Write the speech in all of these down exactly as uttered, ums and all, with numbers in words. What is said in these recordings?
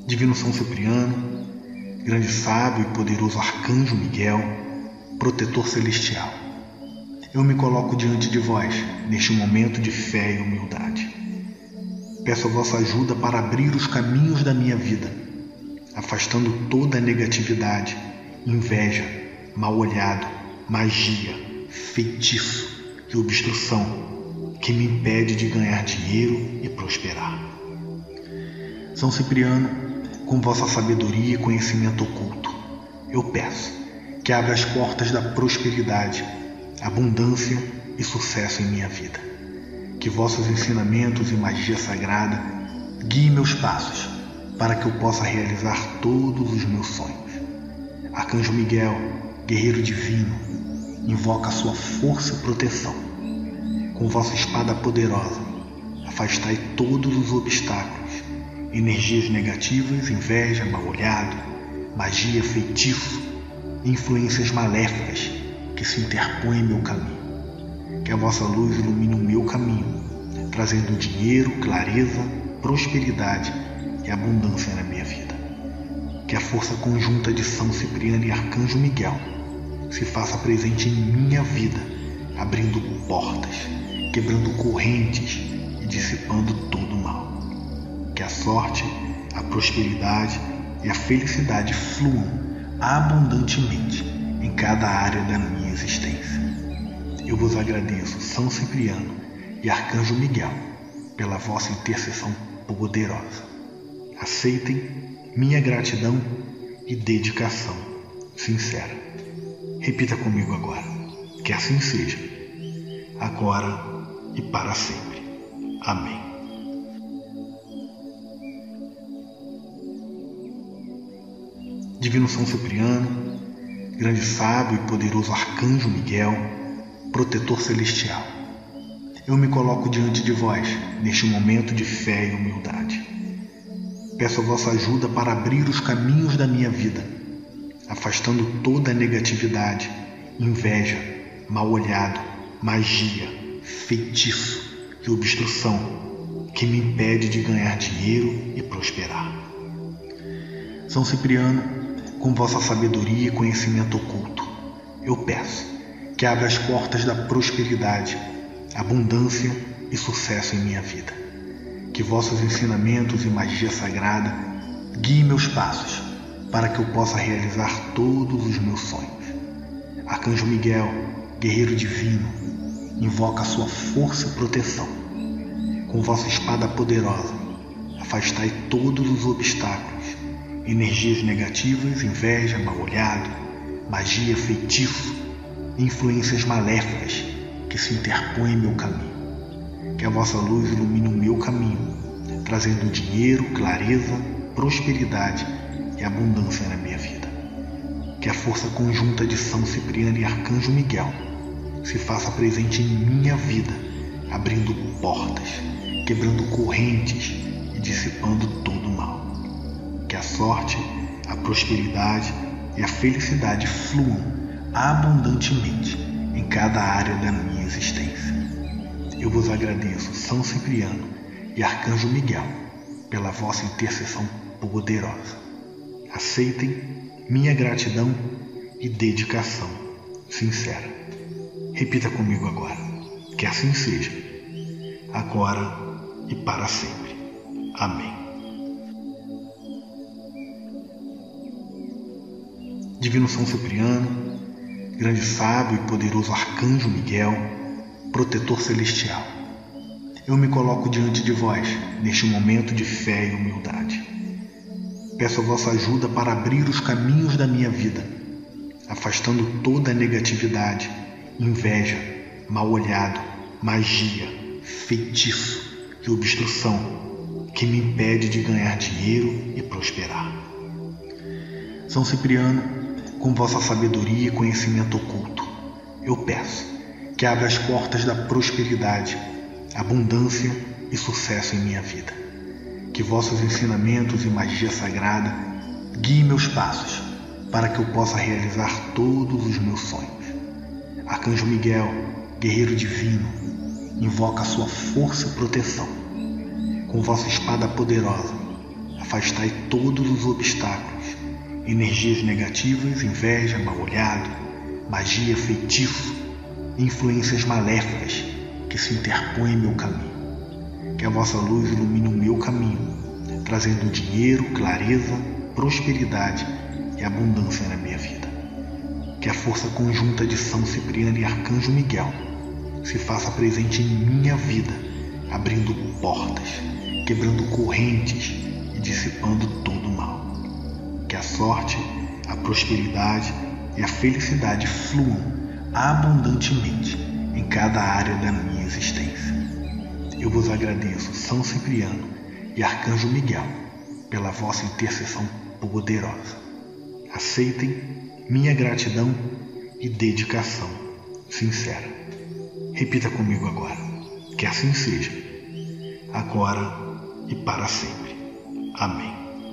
Divino São Cipriano, grande sábio e poderoso Arcanjo Miguel, protetor celestial, eu me coloco diante de vós neste momento de fé e humildade. Peço a vossa ajuda para abrir os caminhos da minha vida, afastando toda a negatividade, inveja, mal-olhado, magia, feitiço e obstrução que me impede de ganhar dinheiro e prosperar. São Cipriano, com vossa sabedoria e conhecimento oculto, eu peço que abra as portas da prosperidade, abundância e sucesso em minha vida. Que vossos ensinamentos e magia sagrada guiem meus passos para que eu possa realizar todos os meus sonhos. Arcanjo Miguel, guerreiro divino, invoca a sua força e proteção. Com vossa espada poderosa, afastai todos os obstáculos, energias negativas, inveja, mal-olhado, magia, feitiço, influências maléficas que se interpõem em meu caminho. Que a vossa luz ilumine o meu caminho, trazendo dinheiro, clareza, prosperidade e abundância na minha vida. Que a força conjunta de São Cipriano e Arcanjo Miguel se faça presente em minha vida, abrindo portas, quebrando correntes e dissipando todo o mal. Que a sorte, a prosperidade e a felicidade fluam abundantemente em cada área da minha existência. Eu vos agradeço, São Cipriano e Arcanjo Miguel, pela vossa intercessão poderosa. Aceitem minha gratidão e dedicação sincera. Repita comigo agora, que assim seja, agora e para sempre. Amém. Divino São Cipriano, grande sábio e poderoso Arcanjo Miguel, protetor celestial, eu me coloco diante de vós neste momento de fé e humildade. Peço a vossa ajuda para abrir os caminhos da minha vida, afastando toda a negatividade, inveja, mal-olhado, magia, feitiço e obstrução que me impede de ganhar dinheiro e prosperar. São Cipriano, com vossa sabedoria e conhecimento oculto, eu peço que abra as portas da prosperidade, abundância e sucesso em minha vida. Que vossos ensinamentos e magia sagrada guiem meus passos para que eu possa realizar todos os meus sonhos. Arcanjo Miguel, guerreiro divino, invoca a sua força e proteção. Com vossa espada poderosa, afastai todos os obstáculos, energias negativas, inveja, mal-olhado, magia, feitiço, influências maléficas que se interpõem em meu caminho. Que a vossa luz ilumine o meu caminho, trazendo dinheiro, clareza, prosperidade e abundância na minha vida. Que a força conjunta de São Cipriano e Arcanjo Miguel se faça presente em minha vida, abrindo portas, quebrando correntes e dissipando todo o mal. Que a sorte, a prosperidade e a felicidade fluam abundantemente em cada área da minha existência. Eu vos agradeço, São Cipriano e Arcanjo Miguel, pela vossa intercessão poderosa. Aceitem minha gratidão e dedicação sincera. Repita comigo agora, que assim seja, agora e para sempre. Amém. Divino São Cipriano, grande sábio e poderoso Arcanjo Miguel, protetor celestial, eu me coloco diante de vós neste momento de fé e humildade. Peço a vossa ajuda para abrir os caminhos da minha vida, afastando toda a negatividade, inveja, mal-olhado, magia, feitiço e obstrução que me impede de ganhar dinheiro e prosperar. São Cipriano, com vossa sabedoria e conhecimento oculto, eu peço que abra as portas da prosperidade, abundância e sucesso em minha vida. Que vossos ensinamentos e magia sagrada guiem meus passos para que eu possa realizar todos os meus sonhos. Arcanjo Miguel, guerreiro divino, invoca a sua força e proteção. Com vossa espada poderosa, afastai todos os obstáculos, energias negativas, inveja, mal-olhado, magia, feitiço, influências maléficas que se interpõem em meu caminho. Que a vossa luz ilumine o meu caminho, trazendo dinheiro, clareza, prosperidade e abundância na minha vida. Que a força conjunta de São Cipriano e Arcanjo Miguel se faça presente em minha vida, abrindo portas, quebrando correntes e dissipando todo o mal. Que a sorte, a prosperidade e a felicidade fluam abundantemente em cada área da minha existência. Eu vos agradeço, São Cipriano e Arcanjo Miguel, pela vossa intercessão poderosa. Aceitem minha gratidão e dedicação sincera. Repita comigo agora, que assim seja, agora e para sempre. Amém.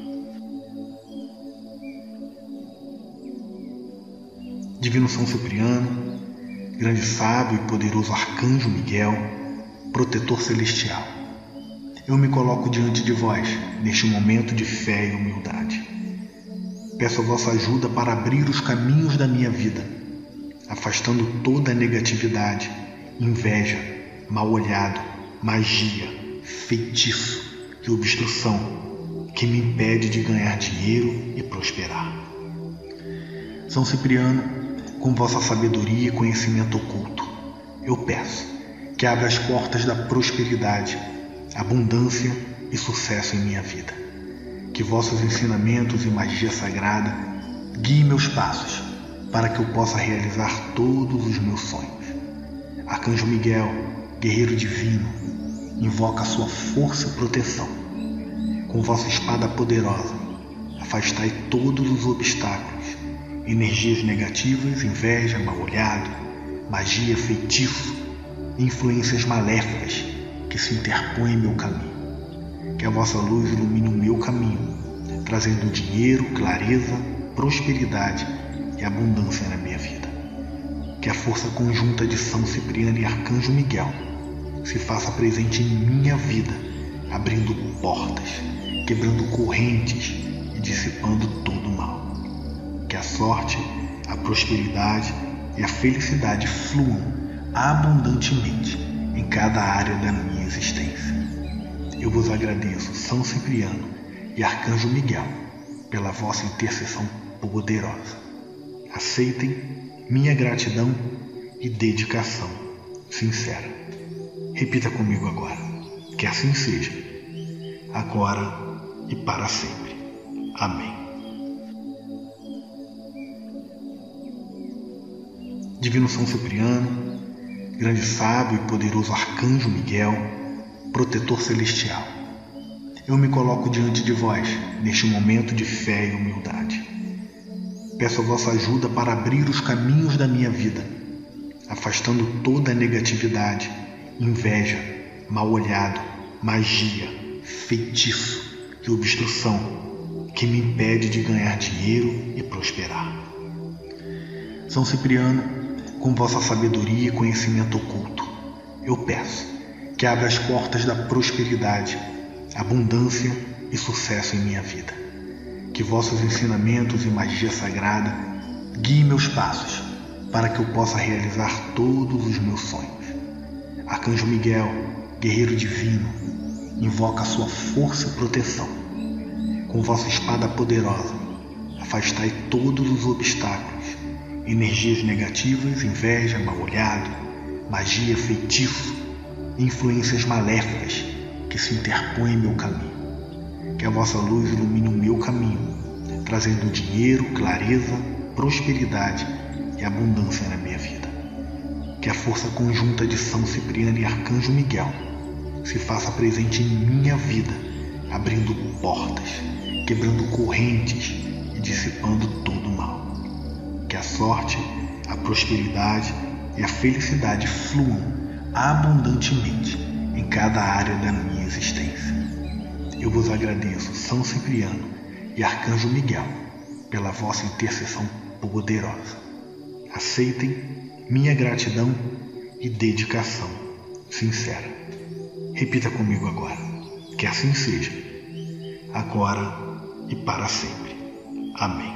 Divino São Cipriano, grande sábio e poderoso Arcanjo Miguel, protetor celestial, eu me coloco diante de vós neste momento de fé e humildade. Peço a vossa ajuda para abrir os caminhos da minha vida, afastando toda a negatividade, inveja, mal-olhado, magia, feitiço e obstrução que me impede de ganhar dinheiro e prosperar. São Cipriano, com vossa sabedoria e conhecimento oculto, eu peço que abra as portas da prosperidade, abundância e sucesso em minha vida. Que vossos ensinamentos e magia sagrada guiem meus passos para que eu possa realizar todos os meus sonhos. Arcanjo Miguel, guerreiro divino, invoca a sua força e proteção. Com vossa espada poderosa, afastai todos os obstáculos, energias negativas, inveja, mal-olhado, magia, feitiço, influências maléficas que se interpõem em meu caminho. Que a vossa luz ilumine o meu caminho, trazendo dinheiro, clareza, prosperidade e abundância na minha vida. Que a força conjunta de São Cipriano e Arcanjo Miguel se faça presente em minha vida, abrindo portas, quebrando correntes e dissipando todo o mal. Que a sorte, a prosperidade e a felicidade fluam abundantemente em cada área da minha existência. Eu vos agradeço, São Cipriano e Arcanjo Miguel, pela vossa intercessão poderosa. Aceitem minha gratidão e dedicação sincera. Repita comigo agora, que assim seja, agora e para sempre. Amém. Divino São Cipriano, grande sábio e poderoso Arcanjo Miguel, protetor celestial, eu me coloco diante de vós neste momento de fé e humildade. Peço a vossa ajuda para abrir os caminhos da minha vida, afastando toda a negatividade, inveja, mal-olhado, magia, feitiço e obstrução que me impede de ganhar dinheiro e prosperar. São Cipriano, com vossa sabedoria e conhecimento oculto, eu peço que abra as portas da prosperidade, abundância e sucesso em minha vida. Que vossos ensinamentos e magia sagrada guiem meus passos para que eu possa realizar todos os meus sonhos. Arcanjo Miguel, guerreiro divino, invoca a sua força e proteção. Com vossa espada poderosa, afastai todos os obstáculos, energias negativas, inveja, mal-olhado, magia, feitiço, influências maléficas que se interpõem em meu caminho. Que a vossa luz ilumine o meu caminho, trazendo dinheiro, clareza, prosperidade e abundância na minha vida. Que a força conjunta de São Cipriano e Arcanjo Miguel se faça presente em minha vida, abrindo portas, quebrando correntes e dissipando todo o mal. Que a sorte, a prosperidade e a felicidade fluam abundantemente em cada área da minha existência. Eu vos agradeço, São Cipriano e Arcanjo Miguel, pela vossa intercessão poderosa. Aceitem minha gratidão e dedicação sincera. Repita comigo agora, que assim seja, agora e para sempre. Amém.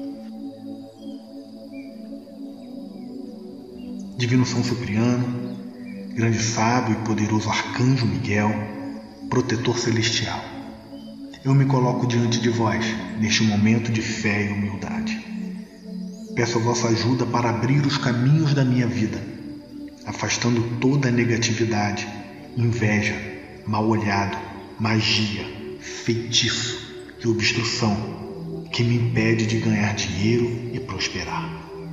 Divino São Cipriano, grande sábio e poderoso Arcanjo Miguel, protetor celestial, eu me coloco diante de vós neste momento de fé e humildade. Peço a vossa ajuda para abrir os caminhos da minha vida, afastando toda a negatividade, inveja, mal-olhado, magia, feitiço e obstrução que me impede de ganhar dinheiro e prosperar.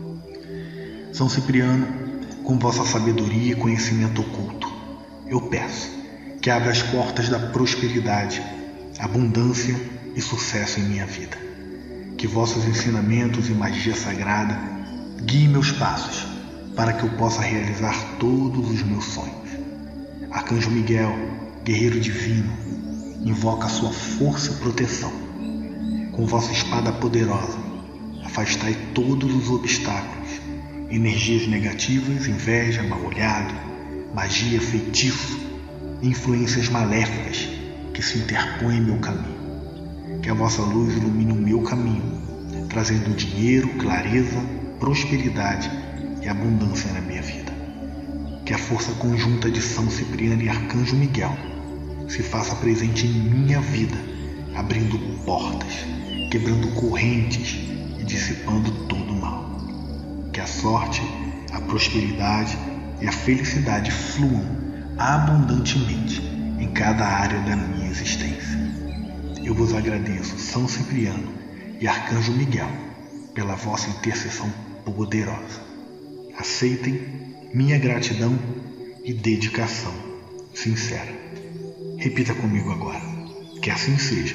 São Cipriano, com vossa sabedoria e conhecimento oculto, eu peço que abra as portas da prosperidade, abundância e sucesso em minha vida. Que vossos ensinamentos e magia sagrada guiem meus passos para que eu possa realizar todos os meus sonhos. Arcanjo Miguel, guerreiro divino, invoca a sua força e proteção. Com vossa espada poderosa, afastai todos os obstáculos, energias negativas, inveja, mal-olhado, magia, feitiço, influências maléficas que se interpõem em meu caminho. Que a vossa luz ilumine o meu caminho, trazendo dinheiro, clareza, prosperidade e abundância na minha vida. Que a força conjunta de São Cipriano e Arcanjo Miguel se faça presente em minha vida, abrindo portas, quebrando correntes e dissipando todo o mal. Que a sorte, a prosperidade e a felicidade fluam abundantemente em cada área da minha existência. Eu vos agradeço, São Cipriano e Arcanjo Miguel, pela vossa intercessão poderosa. Aceitem minha gratidão e dedicação sincera. Repita comigo agora, que assim seja,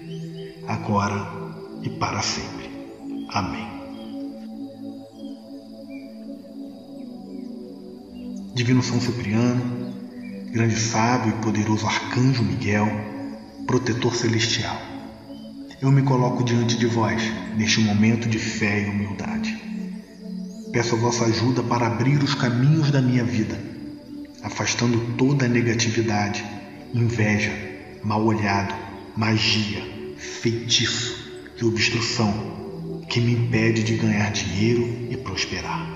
agora e para sempre. Amém. Divino São Cipriano, grande sábio e poderoso Arcanjo Miguel, protetor celestial, eu me coloco diante de vós neste momento de fé e humildade. Peço a vossa ajuda para abrir os caminhos da minha vida, afastando toda a negatividade, inveja, mal-olhado, magia, feitiço e obstrução que me impede de ganhar dinheiro e prosperar.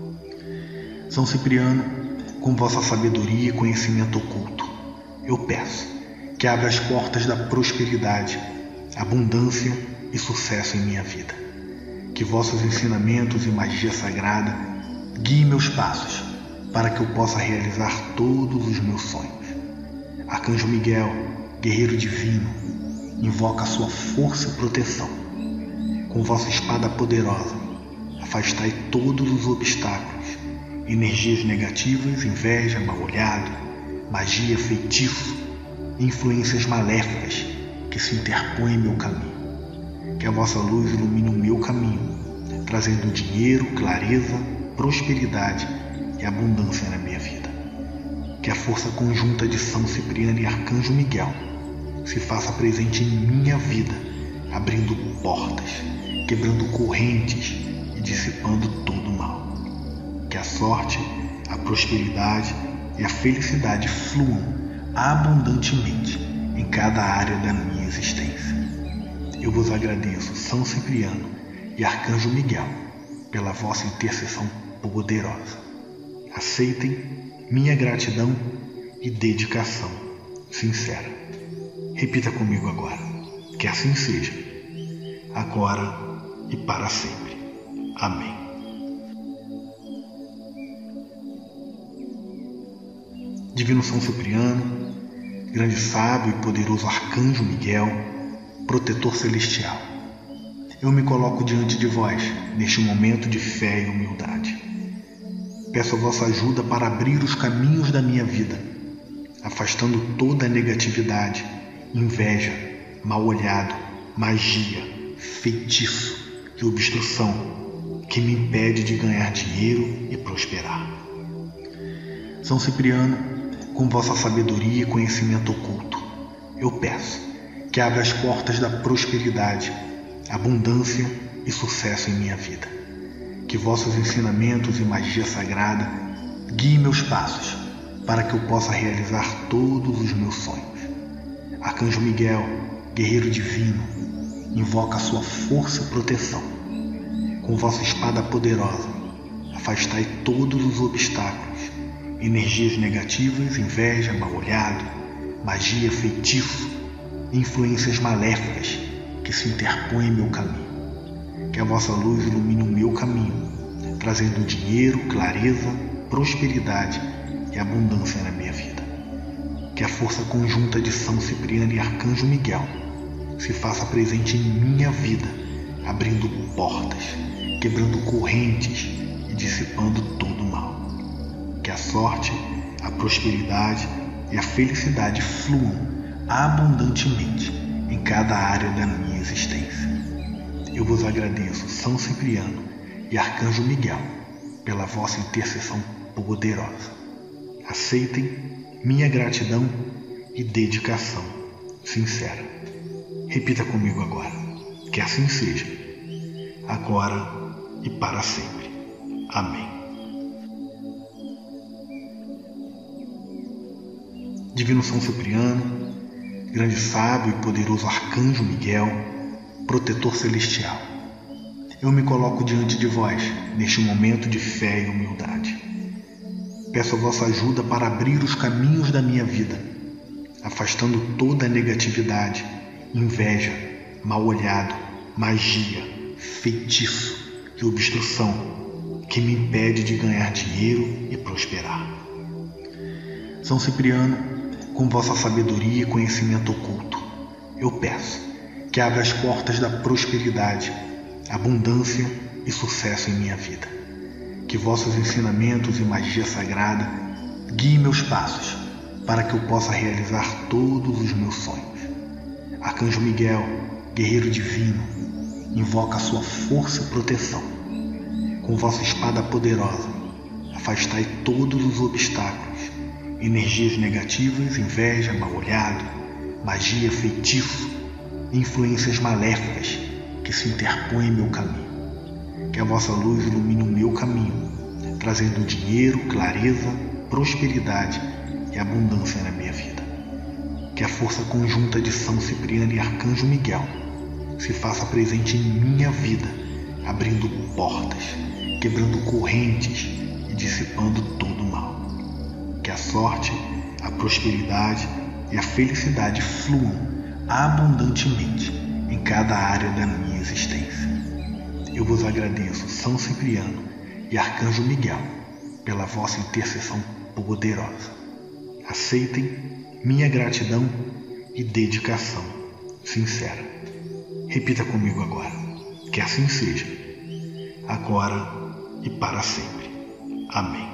São Cipriano, com vossa sabedoria e conhecimento oculto, eu peço que abra as portas da prosperidade, abundância e sucesso em minha vida. Que vossos ensinamentos e magia sagrada guiem meus passos para que eu possa realizar todos os meus sonhos. Arcanjo Miguel, guerreiro divino, invoca a sua força e proteção. Com vossa espada poderosa, afastai todos os obstáculos, energias negativas, inveja, mal-olhado, magia, feitiço, influências maléficas que se interpõem em meu caminho. Que a vossa luz ilumine o meu caminho, trazendo dinheiro, clareza, prosperidade e abundância na minha vida. Que a força conjunta de São Cipriano e Arcanjo Miguel se faça presente em minha vida, abrindo portas, quebrando correntes e dissipando todo o mal. Que a sorte, a prosperidade e a felicidade fluam abundantemente em cada área da minha existência. Eu vos agradeço, São Cipriano e Arcanjo Miguel, pela vossa intercessão poderosa. Aceitem minha gratidão e dedicação sincera. Repita comigo agora, que assim seja, agora e para sempre. Amém. Divino São Cipriano, grande sábio e poderoso Arcanjo Miguel, protetor celestial, eu me coloco diante de vós neste momento de fé e humildade. Peço a vossa ajuda para abrir os caminhos da minha vida, afastando toda a negatividade, inveja, mal-olhado, magia, feitiço e obstrução que me impede de ganhar dinheiro e prosperar. São Cipriano, com vossa sabedoria e conhecimento oculto, eu peço que abra as portas da prosperidade, abundância e sucesso em minha vida. Que vossos ensinamentos e magia sagrada guiem meus passos para que eu possa realizar todos os meus sonhos. Arcanjo Miguel, guerreiro divino, invoca a sua força e proteção. Com vossa espada poderosa, afastai todos os obstáculos, energias negativas, inveja, mal-olhado, magia, feitiço, influências maléficas que se interpõem em meu caminho. Que a vossa luz ilumine o meu caminho, trazendo dinheiro, clareza, prosperidade e abundância na minha vida. Que a força conjunta de São Cipriano e Arcanjo Miguel se faça presente em minha vida, abrindo portas, quebrando correntes e dissipando todo o mal. Que a sorte, a prosperidade e a felicidade fluam abundantemente em cada área da minha existência. Eu vos agradeço, São Cipriano e Arcanjo Miguel, pela vossa intercessão poderosa. Aceitem minha gratidão e dedicação sincera. Repita comigo agora, que assim seja, agora e para sempre. Amém. Divino São Cipriano, grande sábio e poderoso Arcanjo Miguel, protetor celestial, eu me coloco diante de vós neste momento de fé e humildade. Peço a vossa ajuda para abrir os caminhos da minha vida, afastando toda a negatividade, inveja, mal-olhado, magia, feitiço e obstrução que me impede de ganhar dinheiro e prosperar. São Cipriano, com vossa sabedoria e conhecimento oculto, eu peço que abra as portas da prosperidade, abundância e sucesso em minha vida. Que vossos ensinamentos e magia sagrada guiem meus passos para que eu possa realizar todos os meus sonhos. Arcanjo Miguel, guerreiro divino, invoca a sua força e proteção. Com vossa espada poderosa, afastai todos os obstáculos, energias negativas, inveja, mal-olhado, magia, feitiço, influências maléficas que se interpõem em meu caminho. Que a vossa luz ilumine o meu caminho, trazendo dinheiro, clareza, prosperidade e abundância na minha vida. Que a força conjunta de São Cipriano e Arcanjo Miguel se faça presente em minha vida, abrindo portas, quebrando correntes e dissipando todo o mal. Que a sorte, a prosperidade e a felicidade fluam abundantemente em cada área da minha existência. Eu vos agradeço, São Cipriano e Arcanjo Miguel, pela vossa intercessão poderosa. Aceitem minha gratidão e dedicação sincera. Repita comigo agora, que assim seja, agora e para sempre. Amém.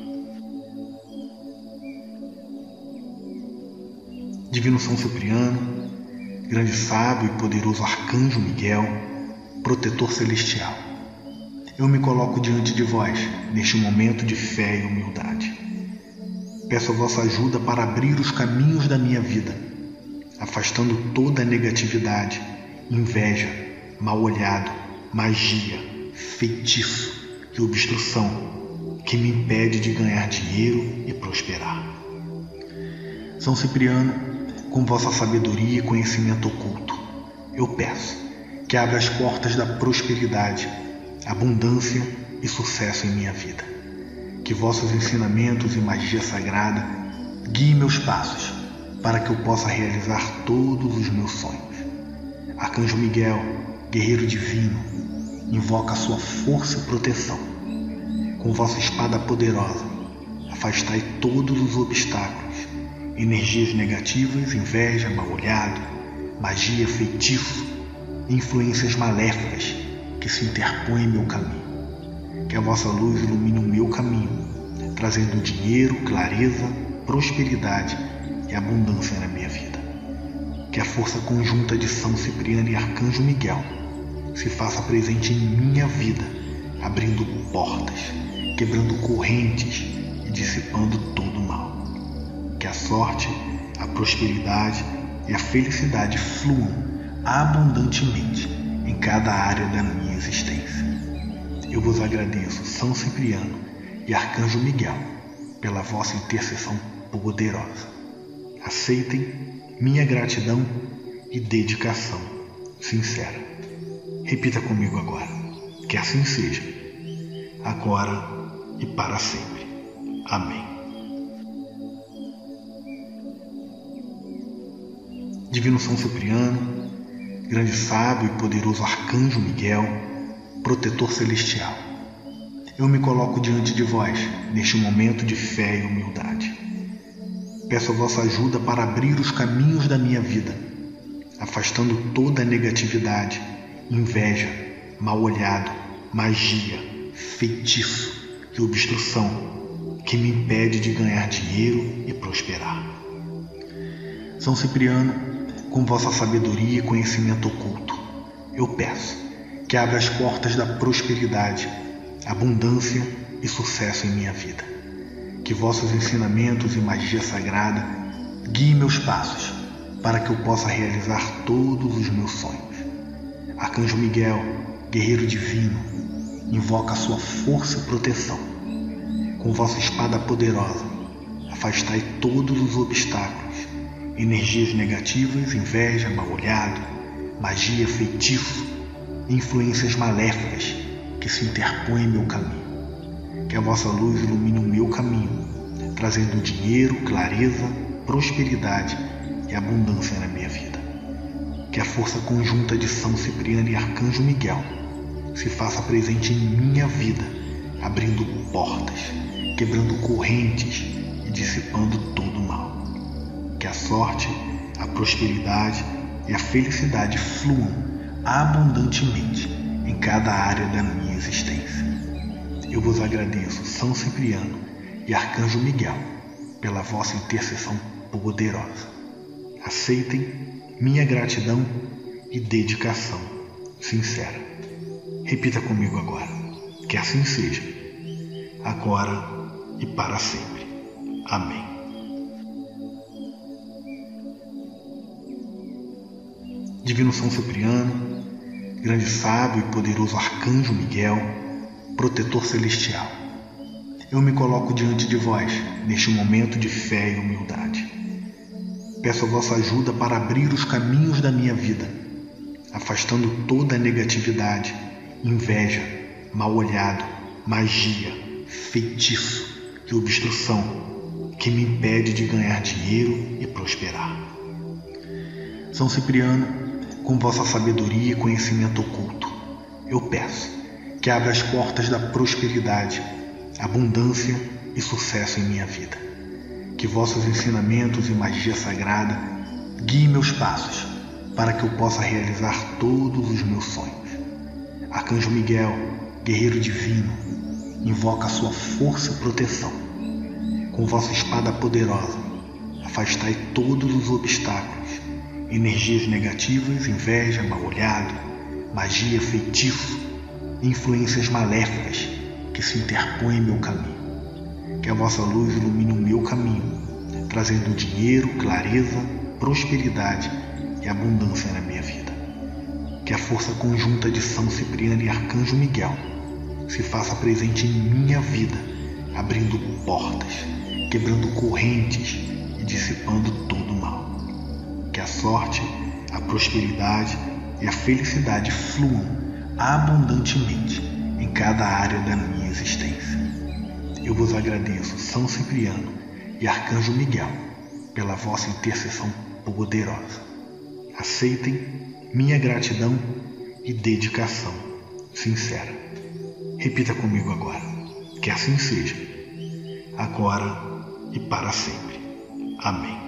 Divino São Cipriano, grande sábio e poderoso Arcanjo Miguel, protetor celestial, eu me coloco diante de vós neste momento de fé e humildade. Peço a vossa ajuda para abrir os caminhos da minha vida, afastando toda a negatividade, inveja, mal-olhado, magia, feitiço e obstrução que me impede de ganhar dinheiro e prosperar. São Cipriano, com vossa sabedoria e conhecimento oculto, eu peço que abra as portas da prosperidade, abundância e sucesso em minha vida. Que vossos ensinamentos e magia sagrada guiem meus passos para que eu possa realizar todos os meus sonhos. Arcanjo Miguel, guerreiro divino, invoca a sua força e proteção. Com vossa espada poderosa, afastai todos os obstáculos, energias negativas, inveja, mal-olhado, magia, feitiço, influências maléficas que se interpõem em meu caminho. Que a vossa luz ilumine o meu caminho, trazendo dinheiro, clareza, prosperidade e abundância na minha vida. Que a força conjunta de São Cipriano e Arcanjo Miguel se faça presente em minha vida, abrindo portas, quebrando correntes e dissipando todo o mal. Que a sorte, a prosperidade e a felicidade fluam abundantemente em cada área da minha existência. Eu vos agradeço, São Cipriano e Arcanjo Miguel, pela vossa intercessão poderosa. Aceitem minha gratidão e dedicação sincera. Repita comigo agora, que assim seja, agora e para sempre. Amém. Divino São Cipriano, grande sábio e poderoso arcanjo Miguel, protetor celestial, eu me coloco diante de vós neste momento de fé e humildade. Peço a vossa ajuda para abrir os caminhos da minha vida, afastando toda a negatividade, inveja, mal-olhado, magia, feitiço e obstrução que me impede de ganhar dinheiro e prosperar. São Cipriano, com vossa sabedoria e conhecimento oculto, eu peço que abra as portas da prosperidade, abundância e sucesso em minha vida. Que vossos ensinamentos e magia sagrada guiem meus passos para que eu possa realizar todos os meus sonhos. Arcanjo Miguel, guerreiro divino, invoca a sua força e proteção. Com vossa espada poderosa, afastai todos os obstáculos, energias negativas, inveja, mal-olhado, magia, feitiço, influências maléficas que se interpõem em meu caminho. Que a vossa luz ilumine o meu caminho, trazendo dinheiro, clareza, prosperidade e abundância na minha vida. Que a força conjunta de São Cipriano e Arcanjo Miguel se faça presente em minha vida, abrindo portas, quebrando correntes e dissipando todo o mal. Que a sorte, a prosperidade e a felicidade fluam abundantemente em cada área da minha existência. Eu vos agradeço, São Cipriano e Arcanjo Miguel, pela vossa intercessão poderosa. Aceitem minha gratidão e dedicação sincera. Repita comigo agora, que assim seja, agora e para sempre. Amém. Divino São Cipriano, grande sábio e poderoso Arcanjo Miguel, protetor celestial, eu me coloco diante de vós neste momento de fé e humildade. Peço a vossa ajuda para abrir os caminhos da minha vida, afastando toda a negatividade, inveja, mal-olhado, magia, feitiço e obstrução que me impede de ganhar dinheiro e prosperar. São Cipriano, com vossa sabedoria e conhecimento oculto, eu peço que abra as portas da prosperidade, abundância e sucesso em minha vida. Que vossos ensinamentos e magia sagrada guiem meus passos para que eu possa realizar todos os meus sonhos. Arcanjo Miguel, guerreiro divino, invoca a sua força e proteção. Com vossa espada poderosa, afastai todos os obstáculos, energias negativas, inveja, mal-olhado, magia, feitiço, influências maléficas que se interpõem em meu caminho. Que a vossa luz ilumine o meu caminho, trazendo dinheiro, clareza, prosperidade e abundância na minha vida. Que a força conjunta de São Cipriano e Arcanjo Miguel se faça presente em minha vida, abrindo portas, quebrando correntes e dissipando todo o mal. Que a sorte, a prosperidade e a felicidade fluam abundantemente em cada área da minha existência. Eu vos agradeço, São Cipriano e Arcanjo Miguel, pela vossa intercessão poderosa. Aceitem minha gratidão e dedicação sincera. Repita comigo agora, que assim seja, agora e para sempre. Amém.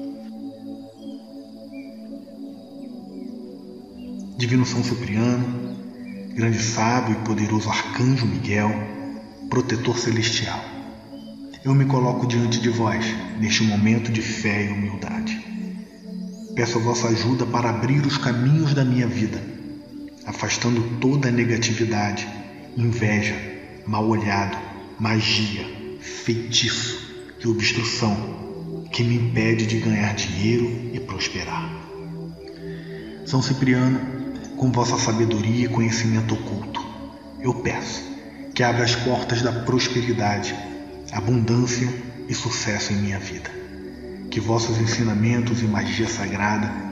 Divino São Cipriano, grande sábio e poderoso Arcanjo Miguel, protetor celestial, eu me coloco diante de vós neste momento de fé e humildade. Peço a vossa ajuda para abrir os caminhos da minha vida, afastando toda a negatividade, inveja, mal-olhado, magia, feitiço e obstrução que me impede de ganhar dinheiro e prosperar. São Cipriano, com vossa sabedoria e conhecimento oculto, eu peço que abra as portas da prosperidade, abundância e sucesso em minha vida. Que vossos ensinamentos e magia sagrada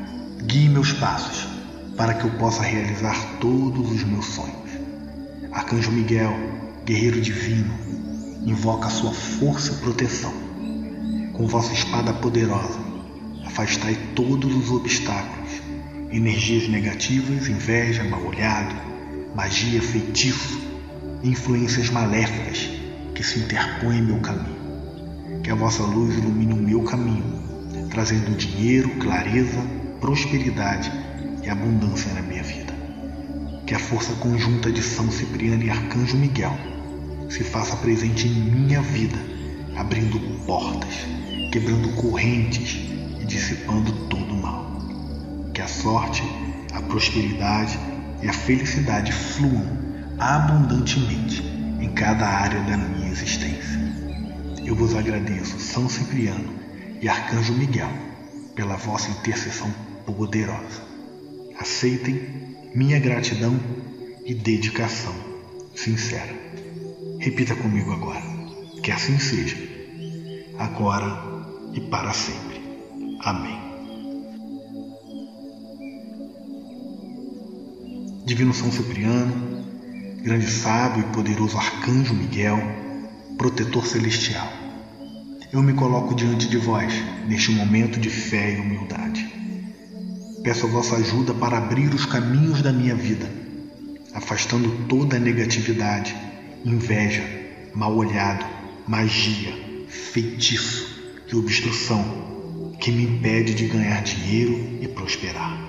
Guie meus passos para que eu possa realizar todos os meus sonhos. Arcanjo Miguel, guerreiro divino, invoca a sua força e proteção. Com vossa espada poderosa, afastai todos os obstáculos, energias negativas, inveja, mal-olhado, magia, feitiço, influências maléficas que se interpõem em meu caminho. Que a vossa luz ilumine o meu caminho, trazendo dinheiro, clareza, prosperidade e abundância na minha vida. Que a força conjunta de São Cipriano e Arcanjo Miguel se faça presente em minha vida, abrindo portas, quebrando correntes e dissipando todo o mal. Que a sorte, a prosperidade e a felicidade fluam abundantemente em cada área da minha existência. Eu vos agradeço, São Cipriano e Arcanjo Miguel, pela vossa intercessão poderosa. Aceitem minha gratidão e dedicação sincera. Repita comigo agora, que assim seja, agora e para sempre. Amém. Divino São Cipriano, grande sábio e poderoso Arcanjo Miguel, protetor celestial, eu me coloco diante de vós neste momento de fé e humildade. Peço a vossa ajuda para abrir os caminhos da minha vida, afastando toda a negatividade, inveja, mal-olhado, magia, feitiço e obstrução que me impede de ganhar dinheiro e prosperar.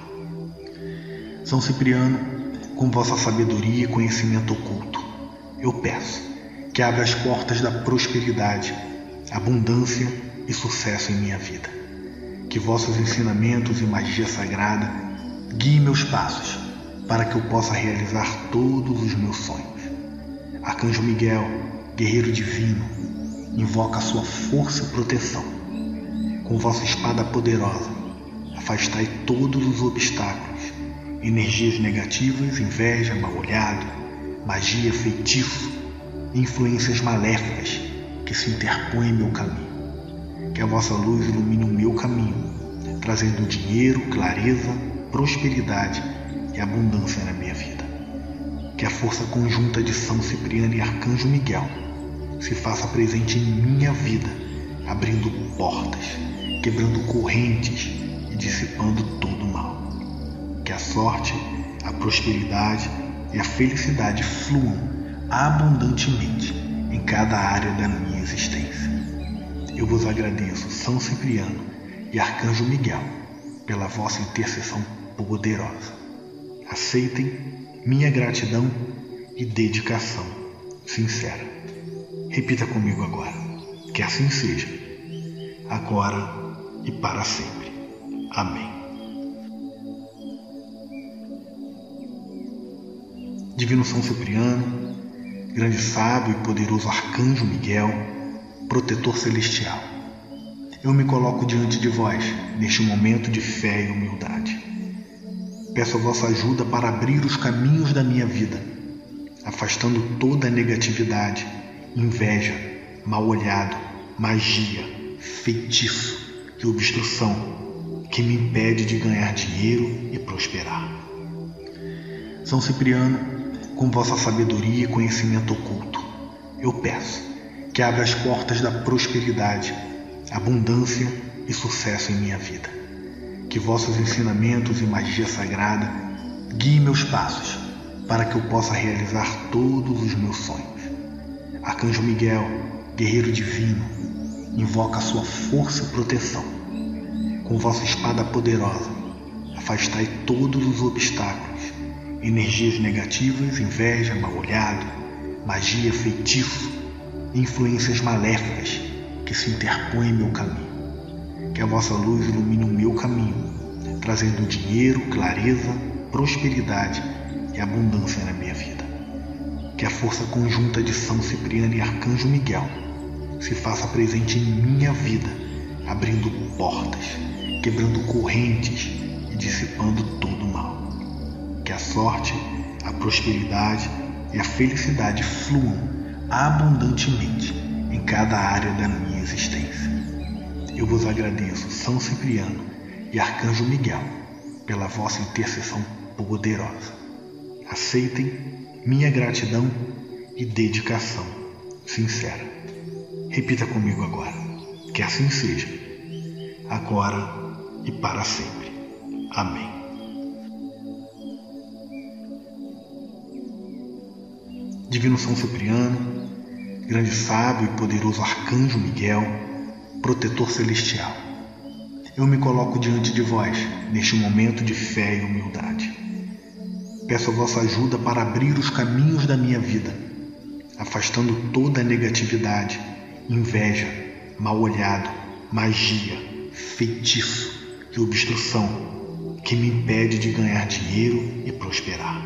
São Cipriano, com vossa sabedoria e conhecimento oculto, eu peço que abra as portas da prosperidade, abundância e sucesso em minha vida. Que vossos ensinamentos e magia sagrada guiem meus passos para que eu possa realizar todos os meus sonhos. Arcanjo Miguel, guerreiro divino, invoca a sua força e proteção. Com vossa espada poderosa, afastai todos os obstáculos, energias negativas, inveja, mal-olhado, magia, feitiço, influências maléficas que se interpõem em meu caminho. Que a vossa luz ilumine o meu caminho, trazendo dinheiro, clareza, prosperidade e abundância na minha vida. Que a força conjunta de São Cipriano e Arcanjo Miguel se faça presente em minha vida, abrindo portas, quebrando correntes e dissipando todo o mal. Que a sorte, a prosperidade e a felicidade fluam abundantemente em cada área da minha existência. Eu vos agradeço, São Cipriano e Arcanjo Miguel, pela vossa intercessão poderosa. Aceitem minha gratidão e dedicação sincera. Repita comigo agora, que assim seja, agora e para sempre. Amém. Divino São Cipriano, grande sábio e poderoso Arcanjo Miguel, protetor celestial, eu me coloco diante de vós neste momento de fé e humildade. Peço a vossa ajuda para abrir os caminhos da minha vida, afastando toda a negatividade, inveja, mal-olhado, magia, feitiço e obstrução que me impede de ganhar dinheiro e prosperar. São Cipriano, com vossa sabedoria e conhecimento oculto, eu peço que abra as portas da prosperidade, abundância e sucesso em minha vida. Que vossos ensinamentos e magia sagrada guiem meus passos para que eu possa realizar todos os meus sonhos. Arcanjo Miguel, guerreiro divino, invoca a sua força e proteção. Com vossa espada poderosa, afastai todos os obstáculos, energias negativas, inveja, mal-olhado, magia, feitiço, influências maléficas que se interpõem em meu caminho. Que a vossa luz ilumine o meu caminho, trazendo dinheiro, clareza, prosperidade e abundância na minha vida. Que a força conjunta de São Cipriano e Arcanjo Miguel se faça presente em minha vida, abrindo portas, quebrando correntes e dissipando todo o mal. Que a sorte, a prosperidade e a felicidade fluam abundantemente em cada área da minha existência. Eu vos agradeço, São Cipriano e Arcanjo Miguel, pela vossa intercessão poderosa. Aceitem minha gratidão e dedicação sincera. Repita comigo agora, que assim seja, agora e para sempre. Amém. Divino São Cipriano, grande sábio e poderoso Arcanjo Miguel, protetor celestial, eu me coloco diante de vós neste momento de fé e humildade. Peço a vossa ajuda para abrir os caminhos da minha vida, afastando toda a negatividade, inveja, mal-olhado, magia, feitiço e obstrução que me impede de ganhar dinheiro e prosperar.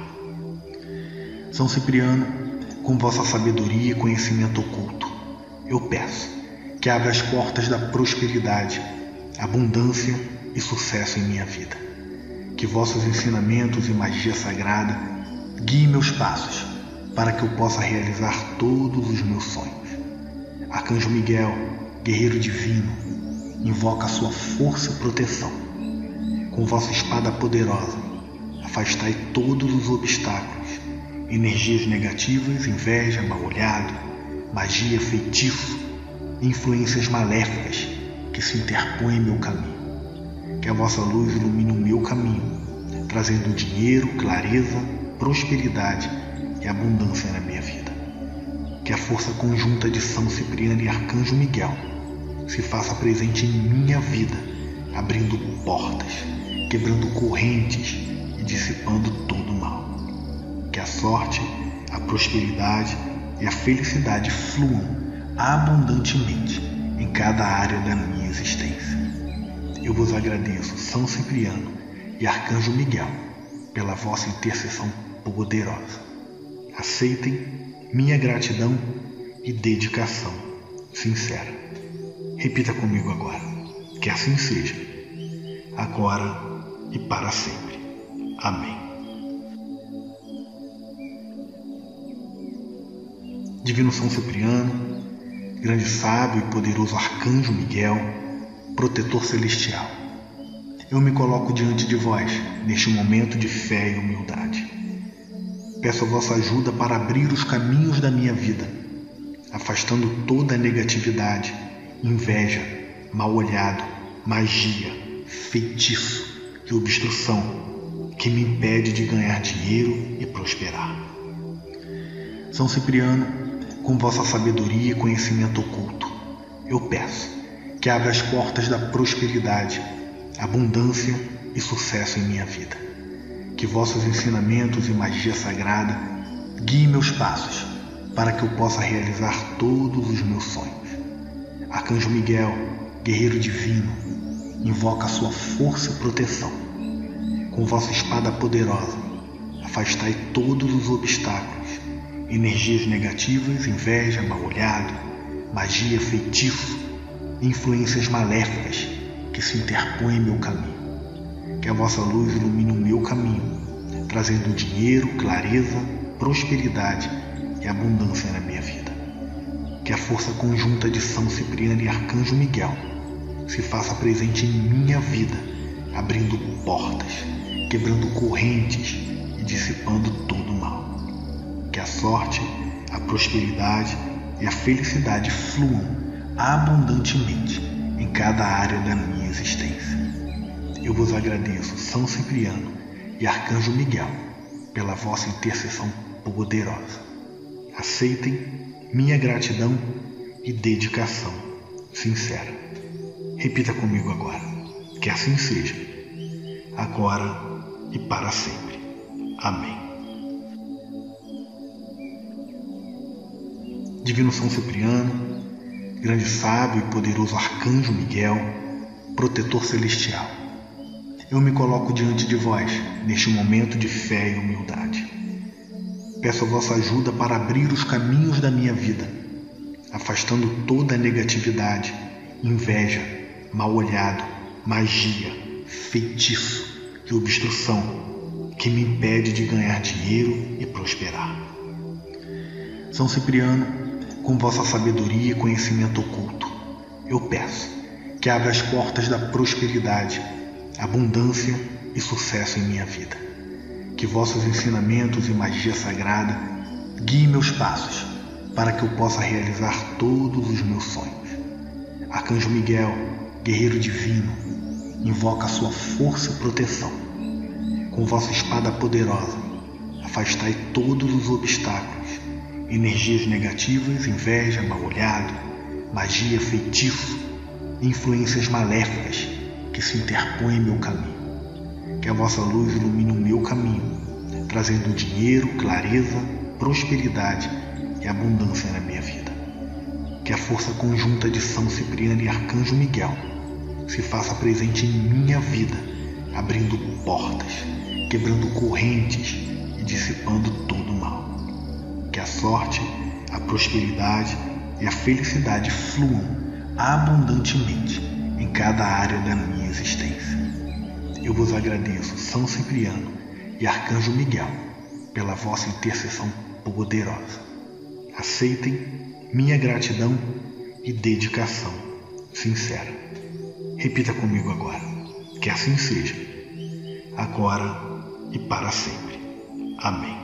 São Cipriano, com vossa sabedoria e conhecimento oculto, eu peço que abra as portas da prosperidade, abundância e sucesso em minha vida. Que vossos ensinamentos e magia sagrada guiem meus passos para que eu possa realizar todos os meus sonhos. Arcanjo Miguel, guerreiro divino, invoca a sua força e proteção. Com vossa espada poderosa, afastai todos os obstáculos, energias negativas, inveja, mal-olhado, magia, feitiço, influências maléficas que se interpõem em meu caminho. Que a vossa luz ilumine o meu caminho, trazendo dinheiro, clareza, prosperidade e abundância na minha vida. Que a força conjunta de São Cipriano e Arcanjo Miguel se faça presente em minha vida, abrindo portas, quebrando correntes e dissipando todo o mal. Que a sorte, a prosperidade e a felicidade fluam abundantemente em cada área da minha existência. Eu vos agradeço, São Cipriano e Arcanjo Miguel, pela vossa intercessão poderosa. Aceitem minha gratidão e dedicação sincera. Repita comigo agora, que assim seja, agora e para sempre. Amém. Divino São Cipriano, grande sábio e poderoso Arcanjo Miguel, protetor celestial, eu me coloco diante de vós neste momento de fé e humildade. Peço a vossa ajuda para abrir os caminhos da minha vida, afastando toda a negatividade, inveja, mal-olhado, magia, feitiço e obstrução que me impede de ganhar dinheiro e prosperar. São Cipriano, com vossa sabedoria e conhecimento oculto, eu peço que abra as portas da prosperidade, abundância e sucesso em minha vida. Que vossos ensinamentos e magia sagrada guiem meus passos para que eu possa realizar todos os meus sonhos. Arcanjo Miguel, guerreiro divino, invoca a sua força e proteção. Com vossa espada poderosa, afastai todos os obstáculos, energias negativas, inveja, mal-olhado, magia, feitiço, influências maléficas que se interpõem em meu caminho. Que a vossa luz ilumine o meu caminho, trazendo dinheiro, clareza, prosperidade e abundância na minha vida. Que a força conjunta de São Cipriano e Arcanjo Miguel se faça presente em minha vida, abrindo portas, quebrando correntes e dissipando todo o mal. Que a sorte, a prosperidade e a felicidade fluam abundantemente em cada área da minha existência. Eu vos agradeço, São Cipriano e Arcanjo Miguel, pela vossa intercessão poderosa. Aceitem minha gratidão e dedicação sincera. Repita comigo agora, que assim seja, agora e para sempre. Amém. Divino São Cipriano, grande sábio e poderoso Arcanjo Miguel, protetor celestial, eu me coloco diante de vós neste momento de fé e humildade. Peço a vossa ajuda para abrir os caminhos da minha vida, afastando toda a negatividade, inveja, mal-olhado, magia, feitiço e obstrução que me impede de ganhar dinheiro e prosperar. São Cipriano, com vossa sabedoria e conhecimento oculto, eu peço que abra as portas da prosperidade, abundância e sucesso em minha vida. Que vossos ensinamentos e magia sagrada guiem meus passos para que eu possa realizar todos os meus sonhos. Arcanjo Miguel, guerreiro divino, invoca a sua força e proteção. Com vossa espada poderosa, afastai todos os obstáculos, energias negativas, inveja, mal-olhado, magia, feitiço, influências maléficas que se interpõem em meu caminho. Que a vossa luz ilumine o meu caminho, trazendo dinheiro, clareza, prosperidade e abundância na minha vida. Que a força conjunta de São Cipriano e Arcanjo Miguel se faça presente em minha vida, abrindo portas, quebrando correntes e dissipando todo o mal. Que a sorte, a prosperidade e a felicidade fluam abundantemente em cada área da minha existência. Eu vos agradeço, São Cipriano e Arcanjo Miguel, pela vossa intercessão poderosa. Aceitem minha gratidão e dedicação sincera. Repita comigo agora, que assim seja, agora e para sempre. Amém.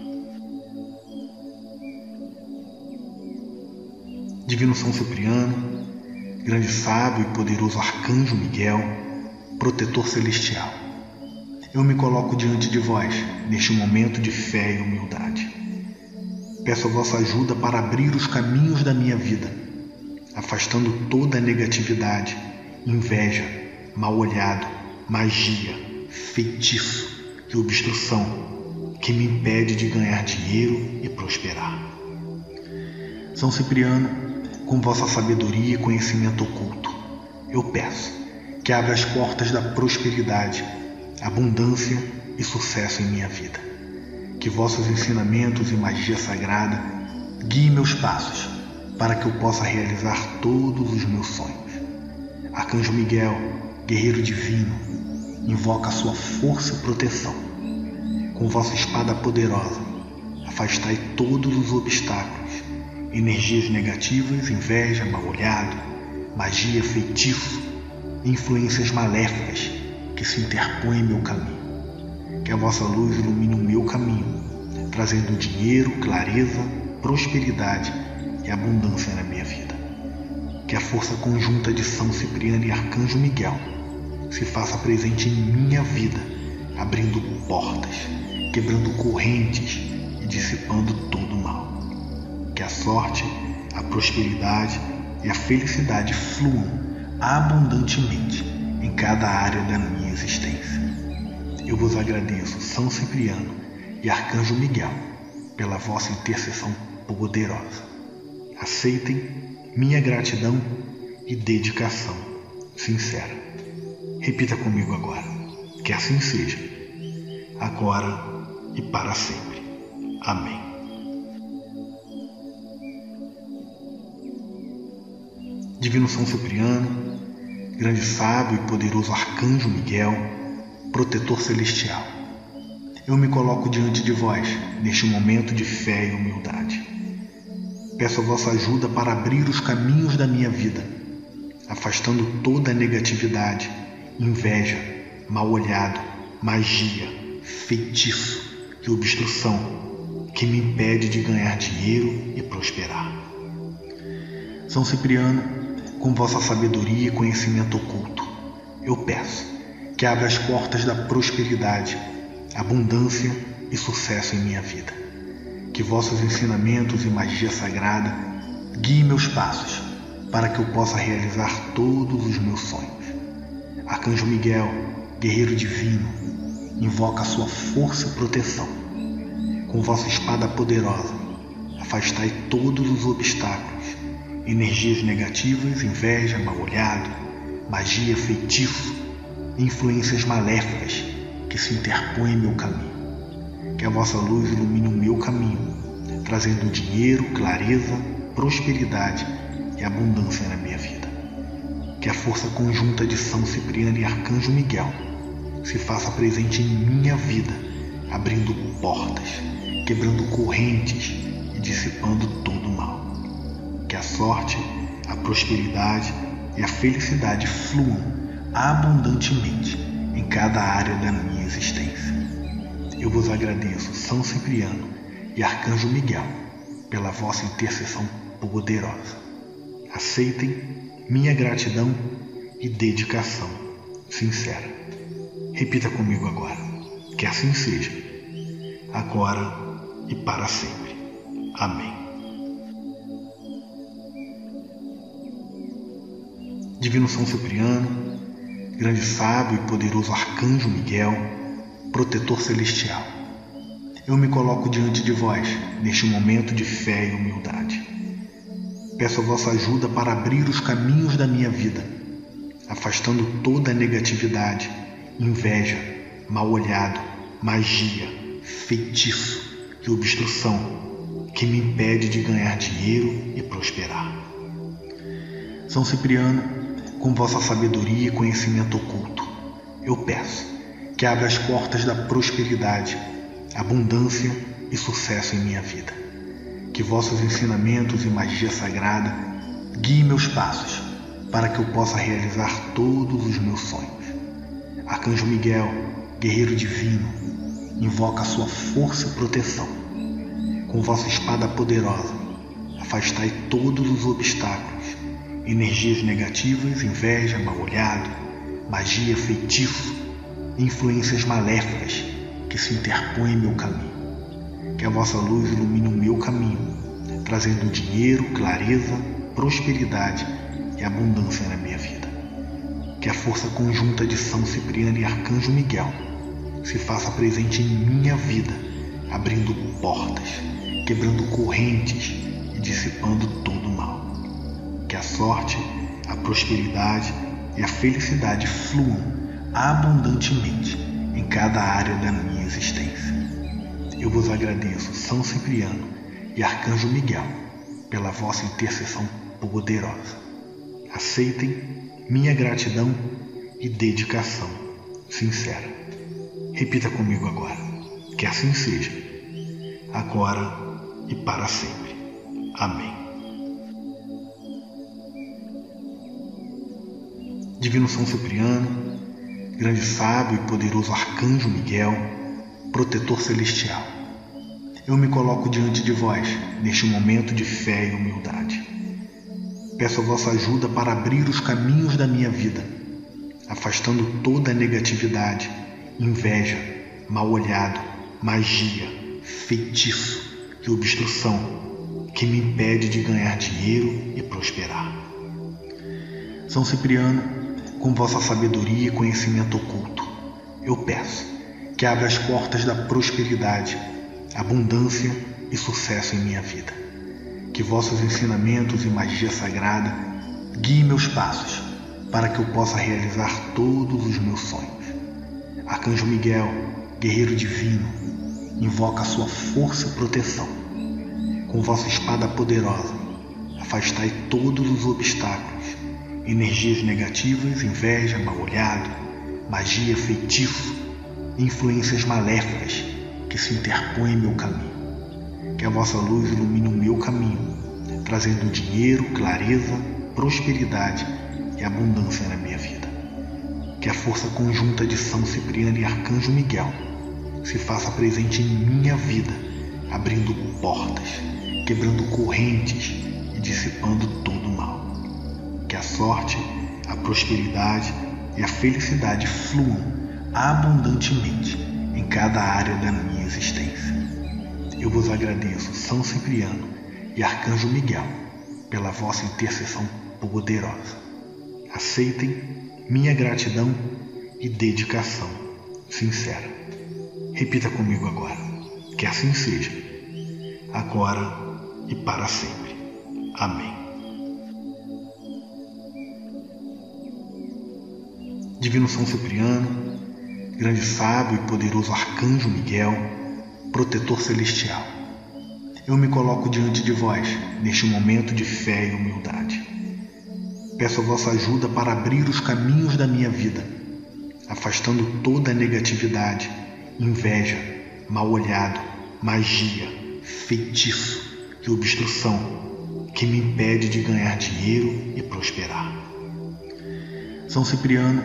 Divino São Cipriano, grande sábio e poderoso Arcanjo Miguel, protetor celestial, eu me coloco diante de vós neste momento de fé e humildade. Peço a vossa ajuda para abrir os caminhos da minha vida, afastando toda a negatividade, inveja, mal-olhado, magia, feitiço e obstrução que me impede de ganhar dinheiro e prosperar. São Cipriano, com vossa sabedoria e conhecimento oculto, eu peço que abra as portas da prosperidade, abundância e sucesso em minha vida. Que vossos ensinamentos e magia sagrada guiem meus passos para que eu possa realizar todos os meus sonhos. Arcanjo Miguel, guerreiro divino, invoca a sua força e proteção. Com vossa espada poderosa, afastai todos os obstáculos, energias negativas, inveja, mal-olhado, magia, feitiço, influências maléficas que se interpõem em meu caminho. Que a vossa luz ilumine o meu caminho, trazendo dinheiro, clareza, prosperidade e abundância na minha vida. Que a força conjunta de São Cipriano e Arcanjo Miguel se faça presente em minha vida, abrindo portas, quebrando correntes e dissipando todo o mal. Que a sorte, a prosperidade e a felicidade fluam abundantemente em cada área da minha existência. Eu vos agradeço, São Cipriano e Arcanjo Miguel, pela vossa intercessão poderosa. Aceitem minha gratidão e dedicação sincera. Repita comigo agora, que assim seja, agora e para sempre. Amém. Divino São Cipriano, grande sábio e poderoso Arcanjo Miguel, protetor celestial, eu me coloco diante de vós neste momento de fé e humildade. Peço a vossa ajuda para abrir os caminhos da minha vida, afastando toda a negatividade, inveja, mal-olhado, magia, feitiço e obstrução que me impede de ganhar dinheiro e prosperar. São Cipriano, com vossa sabedoria e conhecimento oculto, eu peço que abra as portas da prosperidade, abundância e sucesso em minha vida. Que vossos ensinamentos e magia sagrada guiem meus passos para que eu possa realizar todos os meus sonhos. Arcanjo Miguel, guerreiro divino, invoca a sua força e proteção. Com vossa espada poderosa, afastai todos os obstáculos, energias negativas, inveja, mal-olhado, magia, feitiço, influências maléficas que se interpõem em meu caminho. Que a vossa luz ilumine o meu caminho, trazendo dinheiro, clareza, prosperidade e abundância na minha vida. Que a força conjunta de São Cipriano e Arcanjo Miguel se faça presente em minha vida, abrindo portas, quebrando correntes e dissipando todo o mal. Que a sorte, a prosperidade e a felicidade fluam abundantemente em cada área da minha existência. Eu vos agradeço, São Cipriano e Arcanjo Miguel, pela vossa intercessão poderosa. Aceitem minha gratidão e dedicação sincera. Repita comigo agora, que assim seja, agora e para sempre. Amém. Divino São Cipriano, grande sábio e poderoso Arcanjo Miguel, protetor celestial, eu me coloco diante de vós neste momento de fé e humildade. Peço a vossa ajuda para abrir os caminhos da minha vida, afastando toda a negatividade, inveja, mal-olhado, magia, feitiço e obstrução que me impede de ganhar dinheiro e prosperar. São Cipriano, com vossa sabedoria e conhecimento oculto, eu peço que abra as portas da prosperidade, abundância e sucesso em minha vida. Que vossos ensinamentos e magia sagrada guiem meus passos para que eu possa realizar todos os meus sonhos. Arcanjo Miguel, guerreiro divino, invoca a sua força e proteção. Com vossa espada poderosa, afastai todos os obstáculos, energias negativas, inveja, mal-olhado, magia, feitiço, influências maléficas que se interpõem em meu caminho. Que a vossa luz ilumine o meu caminho, trazendo dinheiro, clareza, prosperidade e abundância na minha vida. Que a força conjunta de São Cipriano e Arcanjo Miguel se faça presente em minha vida, abrindo portas, quebrando correntes e dissipando todo o mal. Que a sorte, a prosperidade e a felicidade fluam abundantemente em cada área da minha existência. Eu vos agradeço, São Cipriano e Arcanjo Miguel, pela vossa intercessão poderosa. Aceitem minha gratidão e dedicação sincera. Repita comigo agora, que assim seja, agora e para sempre. Amém. Divino São Cipriano, grande sábio e poderoso Arcanjo Miguel, protetor celestial, eu me coloco diante de vós neste momento de fé e humildade. Peço a vossa ajuda para abrir os caminhos da minha vida, afastando toda a negatividade, inveja, mal-olhado, magia, feitiço e obstrução que me impede de ganhar dinheiro e prosperar. São Cipriano, com vossa sabedoria e conhecimento oculto, eu peço que abra as portas da prosperidade, abundância e sucesso em minha vida. Que vossos ensinamentos e magia sagrada guiem meus passos para que eu possa realizar todos os meus sonhos. Arcanjo Miguel, guerreiro divino, invoca a sua força e proteção. Com vossa espada poderosa, afastai todos os obstáculos, energias negativas, inveja, mal-olhado, magia, feitiço, influências maléficas que se interpõem em meu caminho. Que a vossa luz ilumine o meu caminho, trazendo dinheiro, clareza, prosperidade e abundância na minha vida. Que a força conjunta de São Cipriano e Arcanjo Miguel se faça presente em minha vida, abrindo portas, quebrando correntes e dissipando todo o mal. Que a sorte, a prosperidade e a felicidade fluam abundantemente em cada área da minha existência. Eu vos agradeço, São Cipriano e Arcanjo Miguel, pela vossa intercessão poderosa. Aceitem minha gratidão e dedicação sincera. Repita comigo agora, que assim seja, agora e para sempre. Amém. Divino São Cipriano, grande sábio e poderoso Arcanjo Miguel, protetor celestial, eu me coloco diante de vós neste momento de fé e humildade. Peço a vossa ajuda para abrir os caminhos da minha vida, afastando toda a negatividade, inveja, mal-olhado, magia, feitiço e obstrução que me impede de ganhar dinheiro e prosperar. São Cipriano,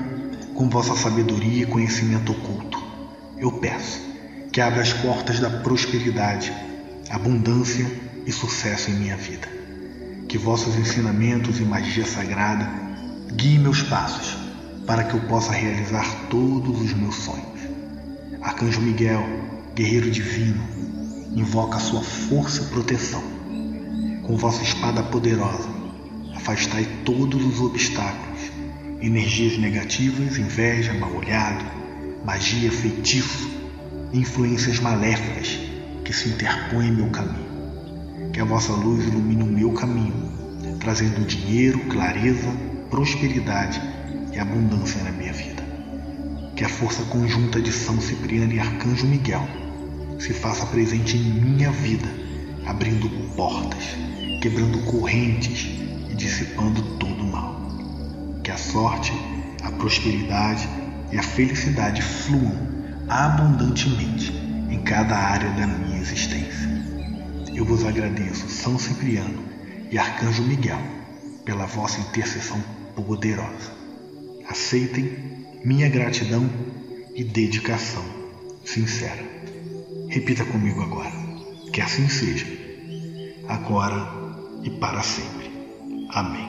com vossa sabedoria e conhecimento oculto, eu peço que abra as portas da prosperidade, abundância e sucesso em minha vida. Que vossos ensinamentos e magia sagrada guiem meus passos para que eu possa realizar todos os meus sonhos. Arcanjo Miguel, guerreiro divino, invoca a sua força e proteção. Com vossa espada poderosa, afastai todos os obstáculos, energias negativas, inveja, mal-olhado, magia, feitiço, influências maléficas que se interpõem em meu caminho. Que a vossa luz ilumine o meu caminho, trazendo dinheiro, clareza, prosperidade e abundância na minha vida. Que a força conjunta de São Cipriano e Arcanjo Miguel se faça presente em minha vida, abrindo portas, quebrando correntes e dissipando todo o mal. Que a sorte, a prosperidade e a felicidade fluam abundantemente em cada área da minha existência. Eu vos agradeço, São Cipriano e Arcanjo Miguel, pela vossa intercessão poderosa. Aceitem minha gratidão e dedicação sincera. Repita comigo agora, que assim seja, agora e para sempre. Amém.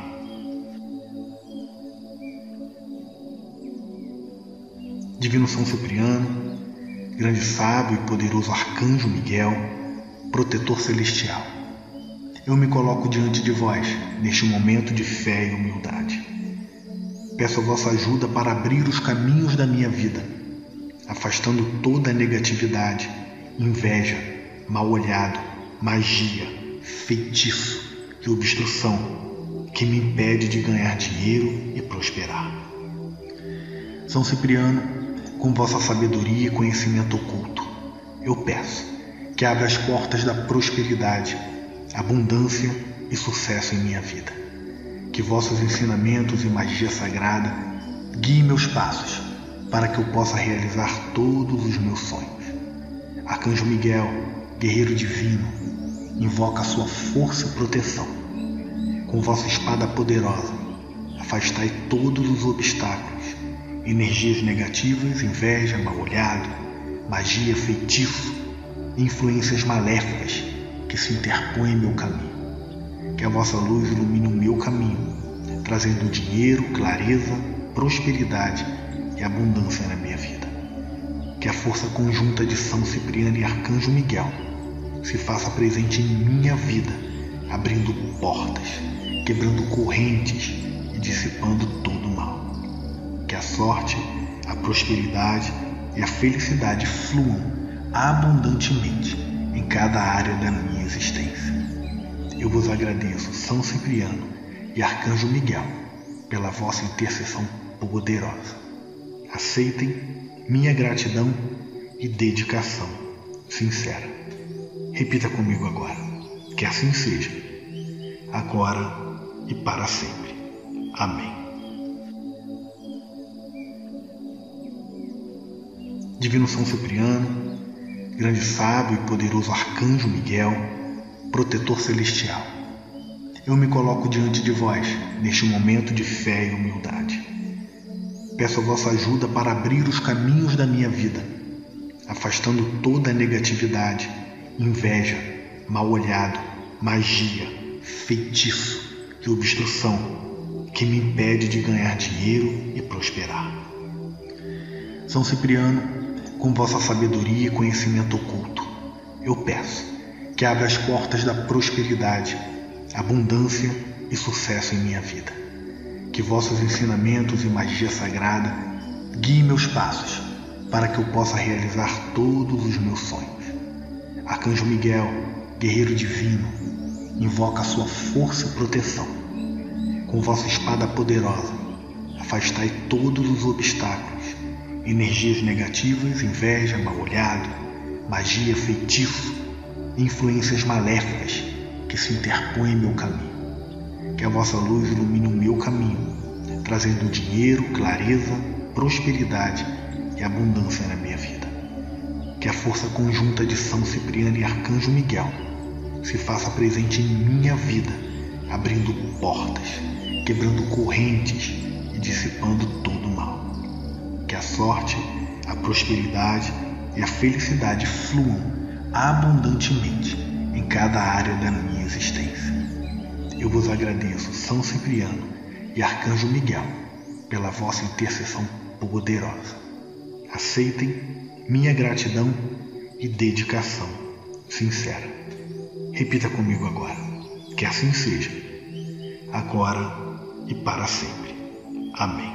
Divino São Cipriano, grande sábio e poderoso Arcanjo Miguel, protetor celestial, eu me coloco diante de vós neste momento de fé e humildade. Peço a vossa ajuda para abrir os caminhos da minha vida, afastando toda a negatividade, inveja, mal-olhado, magia, feitiço e obstrução que me impede de ganhar dinheiro e prosperar. São Cipriano, com vossa sabedoria e conhecimento oculto, eu peço que abra as portas da prosperidade, abundância e sucesso em minha vida. Que vossos ensinamentos e magia sagrada guiem meus passos para que eu possa realizar todos os meus sonhos. Arcanjo Miguel, guerreiro divino, invoca a sua força e proteção. Com vossa espada poderosa, afastai todos os obstáculos, energias negativas, inveja, mal-olhado, magia, feitiço, influências maléficas que se interpõem em meu caminho. Que a vossa luz ilumine o meu caminho, trazendo dinheiro, clareza, prosperidade e abundância na minha vida. Que a força conjunta de São Cipriano e Arcanjo Miguel se faça presente em minha vida, abrindo portas, quebrando correntes e dissipando todo o mal. Que a sorte, a prosperidade e a felicidade fluam abundantemente em cada área da minha existência. Eu vos agradeço, São Cipriano e Arcanjo Miguel, pela vossa intercessão poderosa. Aceitem minha gratidão e dedicação sincera. Repita comigo agora, que assim seja, agora e para sempre. Amém. Divino São Cipriano, grande sábio e poderoso Arcanjo Miguel, protetor celestial, eu me coloco diante de vós neste momento de fé e humildade. Peço a vossa ajuda para abrir os caminhos da minha vida, afastando toda a negatividade, inveja, mal-olhado, magia, feitiço e obstrução que me impede de ganhar dinheiro e prosperar. São Cipriano, com vossa sabedoria e conhecimento oculto, eu peço que abra as portas da prosperidade, abundância e sucesso em minha vida. Que vossos ensinamentos e magia sagrada guiem meus passos para que eu possa realizar todos os meus sonhos. Arcanjo Miguel, guerreiro divino, invoca a sua força e proteção. Com vossa espada poderosa, afastai todos os obstáculos, energias negativas, inveja, mal-olhado, magia, feitiço, influências maléficas que se interpõem em meu caminho. Que a vossa luz ilumine o meu caminho, trazendo dinheiro, clareza, prosperidade e abundância na minha vida. Que a força conjunta de São Cipriano e Arcanjo Miguel se faça presente em minha vida, abrindo portas, quebrando correntes e dissipando todo o mal. Que a sorte, a prosperidade e a felicidade fluam abundantemente em cada área da minha existência. Eu vos agradeço, São Cipriano e Arcanjo Miguel, pela vossa intercessão poderosa. Aceitem minha gratidão e dedicação sincera. Repita comigo agora. Que assim seja, agora e para sempre. Amém.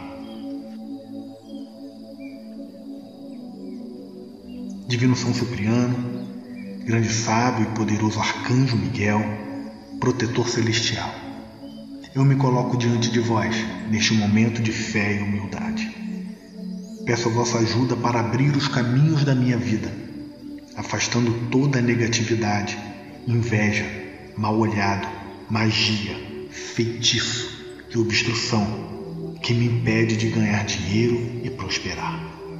Divino São Cipriano, grande sábio e poderoso Arcanjo Miguel, protetor celestial, eu me coloco diante de vós neste momento de fé e humildade. Peço a vossa ajuda para abrir os caminhos da minha vida, afastando toda a negatividade, inveja, mal-olhado, magia, feitiço e obstrução que me impede de ganhar dinheiro e prosperar.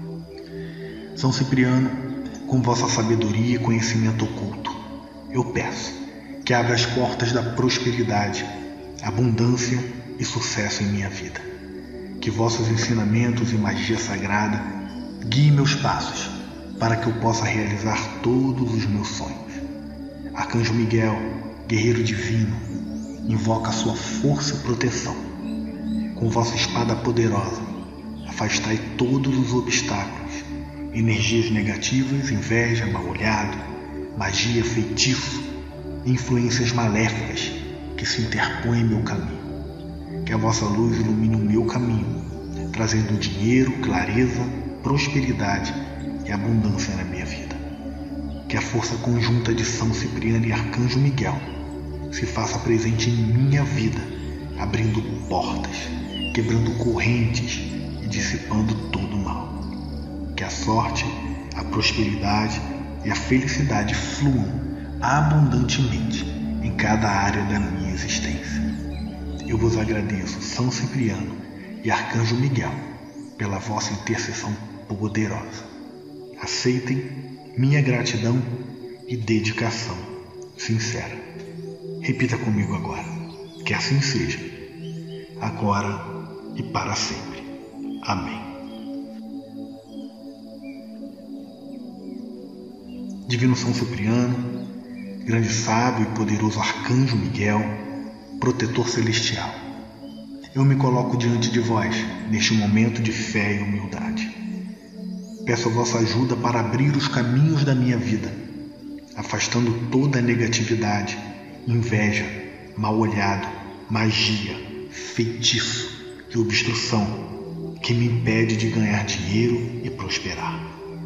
São Cipriano, com vossa sabedoria e conhecimento oculto, eu peço que abra as portas da prosperidade, abundância e sucesso em minha vida. Que vossos ensinamentos e magia sagrada guiem meus passos para que eu possa realizar todos os meus sonhos. Arcanjo Miguel, guerreiro divino, invoca a sua força e proteção. Com vossa espada poderosa, afastai todos os obstáculos, energias negativas, inveja, mal-olhado, magia, feitiço, influências maléficas que se interpõem em meu caminho. Que a vossa luz ilumine o meu caminho, trazendo dinheiro, clareza, prosperidade e abundância na minha vida. Que a força conjunta de São Cipriano e Arcanjo Miguel se faça presente em minha vida, abrindo portas, quebrando correntes e dissipando todo o mal. Que a sorte, a prosperidade e a felicidade fluam abundantemente em cada área da minha existência. Eu vos agradeço, São Cipriano e Arcanjo Miguel, pela vossa intercessão poderosa. Aceitem minha gratidão e dedicação sincera. Repita comigo agora. Que assim seja, agora e para sempre. Amém. Divino São Cipriano, grande sábio e poderoso Arcanjo Miguel, protetor celestial, eu me coloco diante de vós neste momento de fé e humildade. Peço a vossa ajuda para abrir os caminhos da minha vida, afastando toda a negatividade, inveja, mal-olhado, magia, feitiço e obstrução que me impede de ganhar dinheiro e prosperar.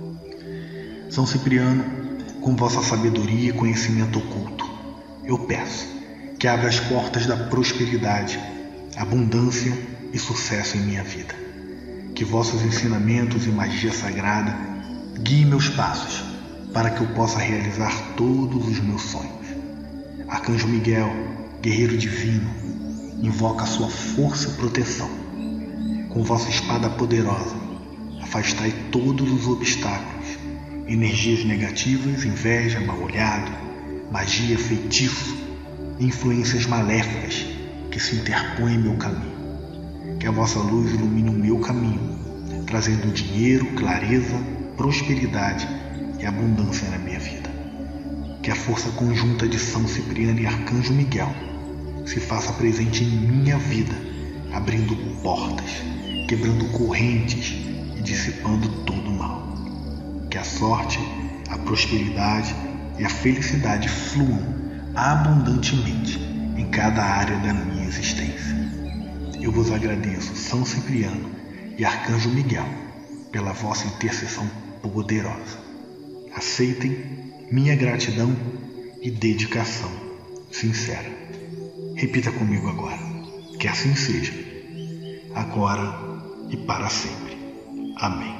São Cipriano, com vossa sabedoria e conhecimento oculto, eu peço que abra as portas da prosperidade, abundância e sucesso em minha vida. Que vossos ensinamentos e magia sagrada guiem meus passos para que eu possa realizar todos os meus sonhos. Arcanjo Miguel, guerreiro divino, invoca a sua força e proteção. Com vossa espada poderosa, afastai todos os obstáculos, energias negativas, inveja, mal-olhado, magia, feitiço, influências maléficas que se interpõem em meu caminho. Que a vossa luz ilumine o meu caminho, trazendo dinheiro, clareza, prosperidade e abundância na minha vida. Que a força conjunta de São Cipriano e Arcanjo Miguel se faça presente em minha vida, abrindo portas, quebrando correntes e dissipando todo o mal. Que a sorte, a prosperidade e a felicidade fluam abundantemente em cada área da minha existência. Eu vos agradeço, São Cipriano e Arcanjo Miguel, pela vossa intercessão poderosa. Aceitem minha gratidão e dedicação sincera. Repita comigo agora. Que assim seja, agora e para sempre. Amém.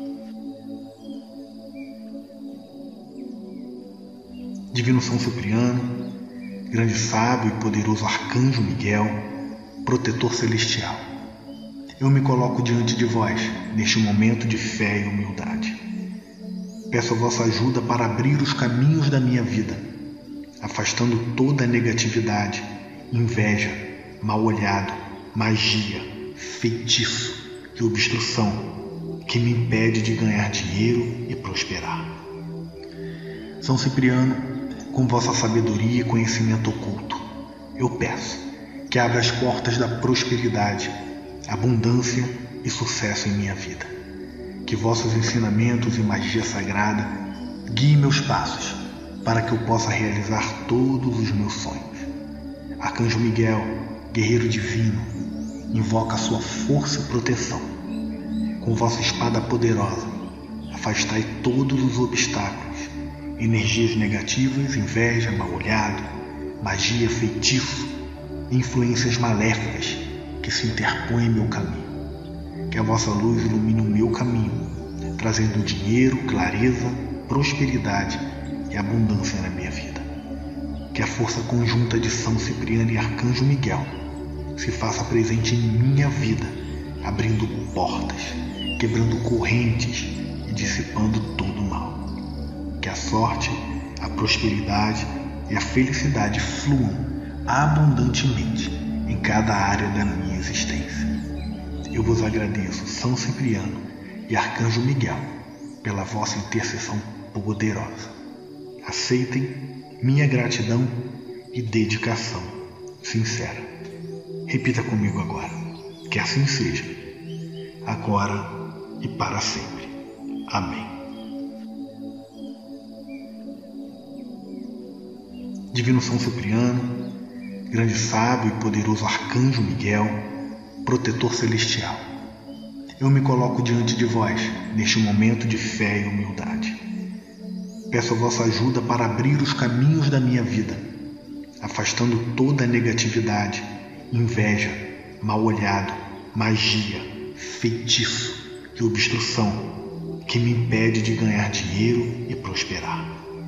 Divino São Cipriano, grande sábio e poderoso Arcanjo Miguel, protetor celestial, eu me coloco diante de vós neste momento de fé e humildade. Peço a vossa ajuda para abrir os caminhos da minha vida, afastando toda a negatividade, inveja, mal-olhado, magia, feitiço e obstrução que me impede de ganhar dinheiro e prosperar. São Cipriano, com vossa sabedoria e conhecimento oculto, eu peço que abra as portas da prosperidade, abundância e sucesso em minha vida. Que vossos ensinamentos e magia sagrada guiem meus passos para que eu possa realizar todos os meus sonhos. Arcanjo Miguel, guerreiro divino, invoca a sua força e proteção. Com vossa espada poderosa, afastai todos os obstáculos, energias negativas, inveja, mal-olhado, magia, feitiço, influências maléficas que se interpõem em meu caminho. Que a vossa luz ilumine o meu caminho, trazendo dinheiro, clareza, prosperidade e abundância na minha vida. Que a força conjunta de São Cipriano e Arcanjo Miguel se faça presente em minha vida, abrindo portas, quebrando correntes e dissipando todo o mal. Que a sorte, a prosperidade e a felicidade fluam abundantemente em cada área da minha existência. Eu vos agradeço, São Cipriano e Arcanjo Miguel, pela vossa intercessão poderosa. Aceitem minha gratidão e dedicação sincera. Repita comigo agora, que assim seja, agora e para sempre. Amém. Divino São Cipriano, grande sábio e poderoso Arcanjo Miguel, protetor celestial, eu me coloco diante de vós neste momento de fé e humildade. Peço a vossa ajuda para abrir os caminhos da minha vida, afastando toda a negatividade, inveja, mal-olhado, magia, feitiço e obstrução que me impede de ganhar dinheiro e prosperar.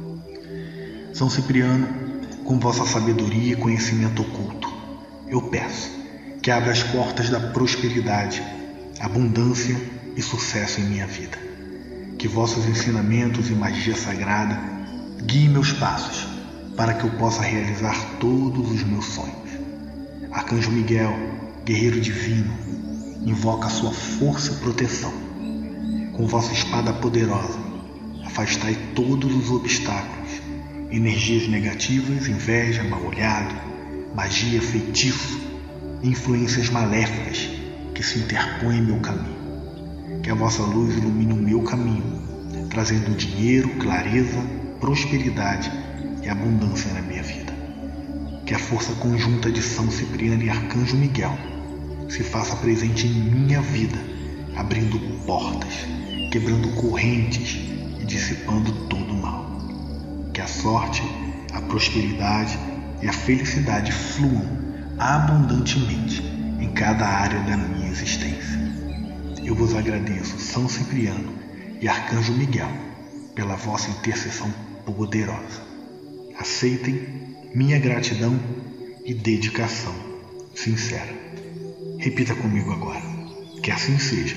São Cipriano, com vossa sabedoria e conhecimento oculto, eu peço que abra as portas da prosperidade, abundância e sucesso em minha vida. Que vossos ensinamentos e magia sagrada guiem meus passos para que eu possa realizar todos os meus sonhos. Arcanjo Miguel, guerreiro divino, invoca a sua força e proteção. Com vossa espada poderosa, afastai todos os obstáculos, energias negativas, inveja, mal-olhado, magia, feitiço, influências maléficas que se interpõem em meu caminho. Que a vossa luz ilumine o meu caminho, trazendo dinheiro, clareza, prosperidade e abundância na minha vida. Que a força conjunta de São Cipriano e Arcanjo Miguel se faça presente em minha vida, abrindo portas, quebrando correntes e dissipando todo o mal. Que a sorte, a prosperidade e a felicidade fluam abundantemente em cada área da minha existência. Eu vos agradeço, São Cipriano e Arcanjo Miguel, pela vossa intercessão poderosa. Aceitem minha gratidão e dedicação sincera. Repita comigo agora, que assim seja,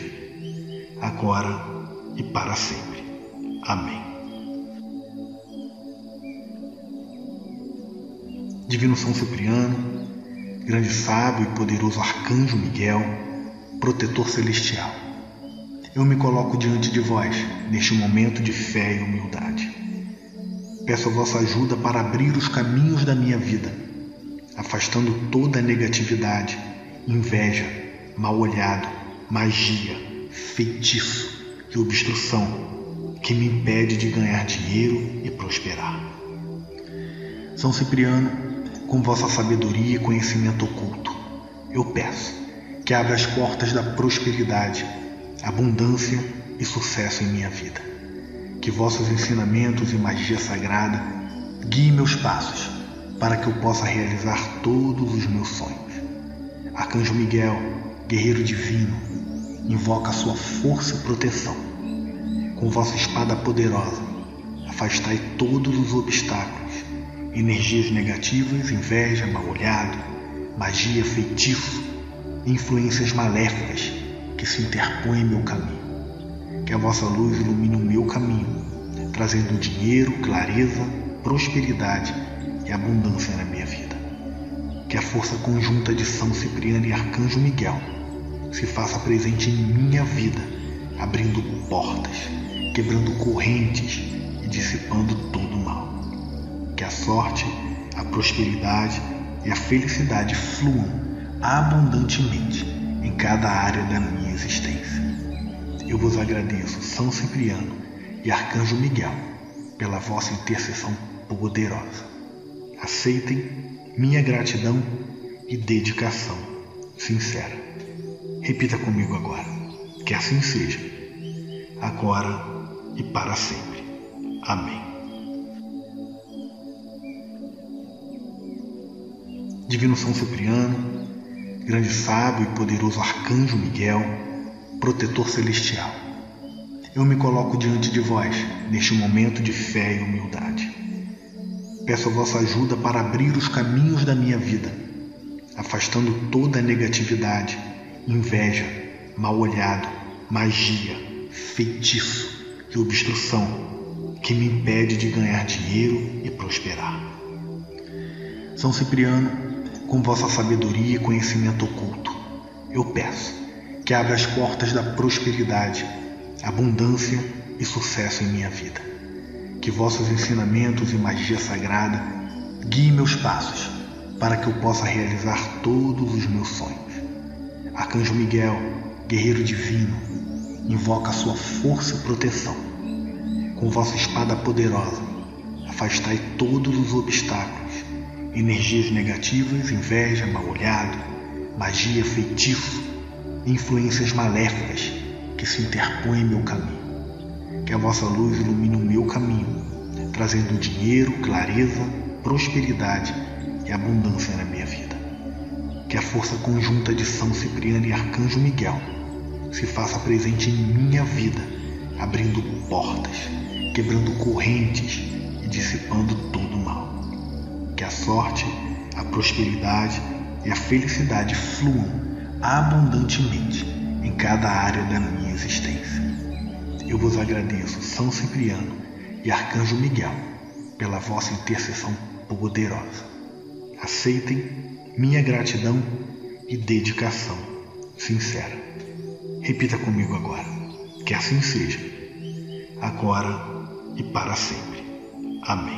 agora e para sempre. Amém. Divino São Cipriano, grande sábio e poderoso Arcanjo Miguel, protetor celestial, eu me coloco diante de vós neste momento de fé e humildade. Peço a vossa ajuda para abrir os caminhos da minha vida, afastando toda a negatividade, inveja, mal-olhado, magia, feitiço e obstrução que me impede de ganhar dinheiro e prosperar. São Cipriano, com vossa sabedoria e conhecimento oculto, eu peço que abra as portas da prosperidade, abundância e sucesso em minha vida. Que vossos ensinamentos e magia sagrada guiem meus passos para que eu possa realizar todos os meus sonhos. Arcanjo Miguel, guerreiro divino, invoca a sua força e proteção. Com vossa espada poderosa, afastai todos os obstáculos, energias negativas, inveja, mal-olhado, magia, feitiço, influências maléficas que se interpõem em meu caminho. Que a vossa luz ilumine o meu caminho, trazendo dinheiro, clareza, prosperidade e abundância na minha vida. Que a força conjunta de São Cipriano e Arcanjo Miguel se faça presente em minha vida, abrindo portas, quebrando correntes e dissipando todo o mal. Que a sorte, a prosperidade e a felicidade fluam abundantemente em cada área da minha existência. Eu vos agradeço, São Cipriano e Arcanjo Miguel, pela vossa intercessão poderosa. Aceitem minha gratidão e dedicação sincera. Repita comigo agora, que assim seja, agora e para sempre. Amém. Divino São Cipriano, grande sábio e poderoso Arcanjo Miguel, protetor celestial, eu me coloco diante de vós neste momento de fé e humildade. Peço a vossa ajuda para abrir os caminhos da minha vida, afastando toda a negatividade, inveja, mal-olhado, magia, feitiço e obstrução que me impede de ganhar dinheiro e prosperar. São Cipriano, com vossa sabedoria e conhecimento oculto, eu peço que abra as portas da prosperidade, abundância e sucesso em minha vida. Que vossos ensinamentos e magia sagrada guiem meus passos para que eu possa realizar todos os meus sonhos. Arcanjo Miguel, guerreiro divino, invoca a sua força e proteção. Com vossa espada poderosa, afastai todos os obstáculos, energias negativas, inveja, mal-olhado, magia, feitiço, influências maléficas que se interpõem em meu caminho. Que a vossa luz ilumine o meu caminho, trazendo dinheiro, clareza, prosperidade e abundância na minha vida. Que a força conjunta de São Cipriano e Arcanjo Miguel se faça presente em minha vida, abrindo portas, quebrando correntes e dissipando todo o mal. Que a sorte, a prosperidade e a felicidade fluam abundantemente em cada área da minha existência. Eu vos agradeço, São Cipriano e Arcanjo Miguel, pela vossa intercessão poderosa. Aceitem minha gratidão e dedicação sincera. Repita comigo agora, que assim seja, agora e para sempre. Amém.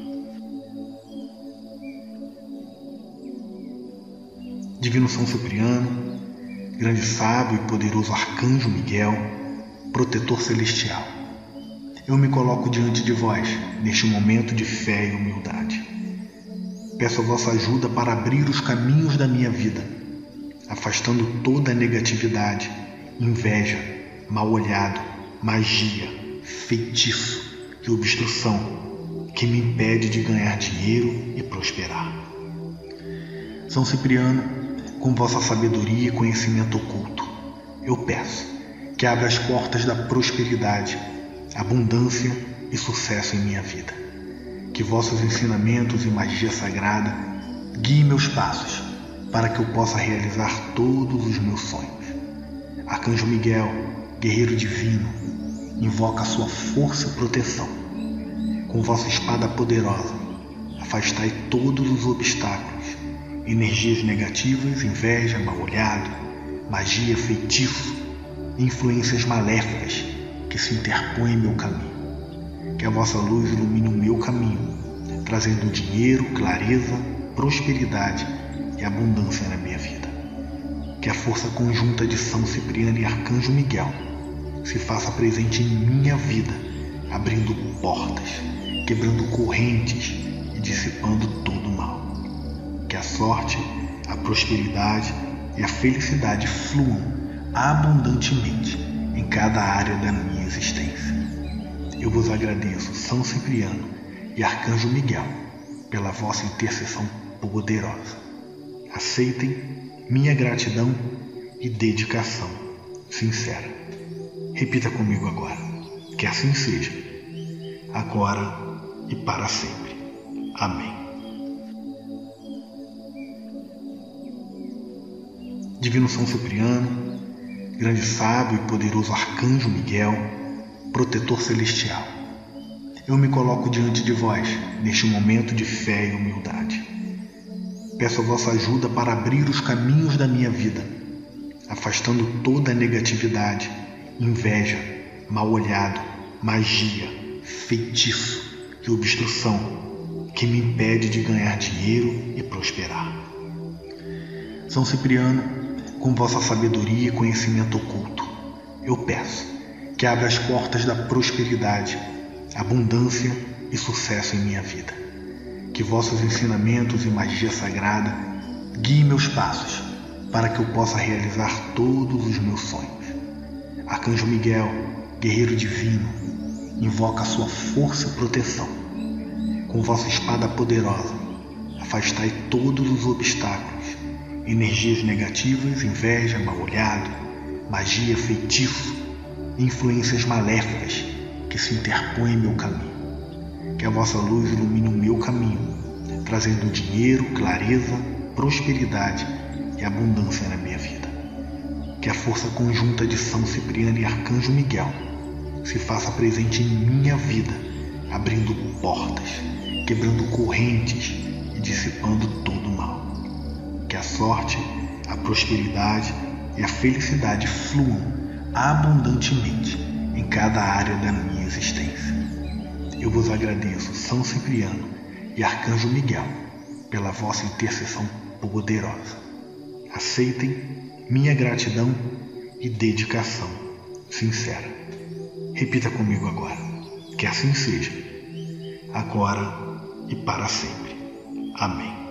Divino São Cipriano, grande sábio e poderoso Arcanjo Miguel, protetor celestial, eu me coloco diante de vós neste momento de fé e humildade. Peço a vossa ajuda para abrir os caminhos da minha vida, afastando toda a negatividade, inveja, mal-olhado, magia, feitiço e obstrução que me impede de ganhar dinheiro e prosperar. São Cipriano, com vossa sabedoria e conhecimento oculto, eu peço que abra as portas da prosperidade, abundância e sucesso em minha vida. Que vossos ensinamentos e magia sagrada guiem meus passos para que eu possa realizar todos os meus sonhos. Arcanjo Miguel, guerreiro divino, invoca a sua força e proteção. Com vossa espada poderosa, afastai todos os obstáculos, energias negativas, inveja, mal-olhado, magia, feitiço, influências maléficas que se interpõem em meu caminho. Que a vossa luz ilumine o meu caminho, trazendo dinheiro, clareza, prosperidade e abundância na minha vida. Que a força conjunta de São Cipriano e Arcanjo Miguel se faça presente em minha vida, abrindo portas, quebrando correntes e dissipando todo o mal. Que a sorte, a prosperidade e a felicidade fluam abundantemente em cada área da minha existência. Eu vos agradeço, São Cipriano e Arcanjo Miguel, pela vossa intercessão poderosa. Aceitem minha gratidão e dedicação sincera. Repita comigo agora, que assim seja, agora e para sempre. Amém. Divino São Cipriano, grande sábio e poderoso Arcanjo Miguel, protetor celestial, eu me coloco diante de vós neste momento de fé e humildade. Peço a vossa ajuda para abrir os caminhos da minha vida, afastando toda a negatividade, inveja, mal-olhado, magia, feitiço e obstrução que me impede de ganhar dinheiro e prosperar. São Cipriano, com vossa sabedoria e conhecimento oculto, eu peço que abra as portas da prosperidade, abundância e sucesso em minha vida. Que vossos ensinamentos e magia sagrada guiem meus passos para que eu possa realizar todos os meus sonhos. Arcanjo Miguel, guerreiro divino, invoca a sua força e proteção. Com vossa espada poderosa, afastai todos os obstáculos, energias negativas, inveja, mal-olhado, magia, feitiço, influências maléficas que se interpõem em meu caminho. Que a vossa luz ilumine o meu caminho, trazendo dinheiro, clareza, prosperidade e abundância na minha vida. Que a força conjunta de São Cipriano e Arcanjo Miguel se faça presente em minha vida, abrindo portas, quebrando correntes e dissipando todo o mal. Que a sorte, a prosperidade e a felicidade fluam abundantemente em cada área da minha existência. Eu vos agradeço, São Cipriano e Arcanjo Miguel, pela vossa intercessão poderosa. Aceitem minha gratidão e dedicação sincera. Repita comigo agora, que assim seja, agora e para sempre. Amém.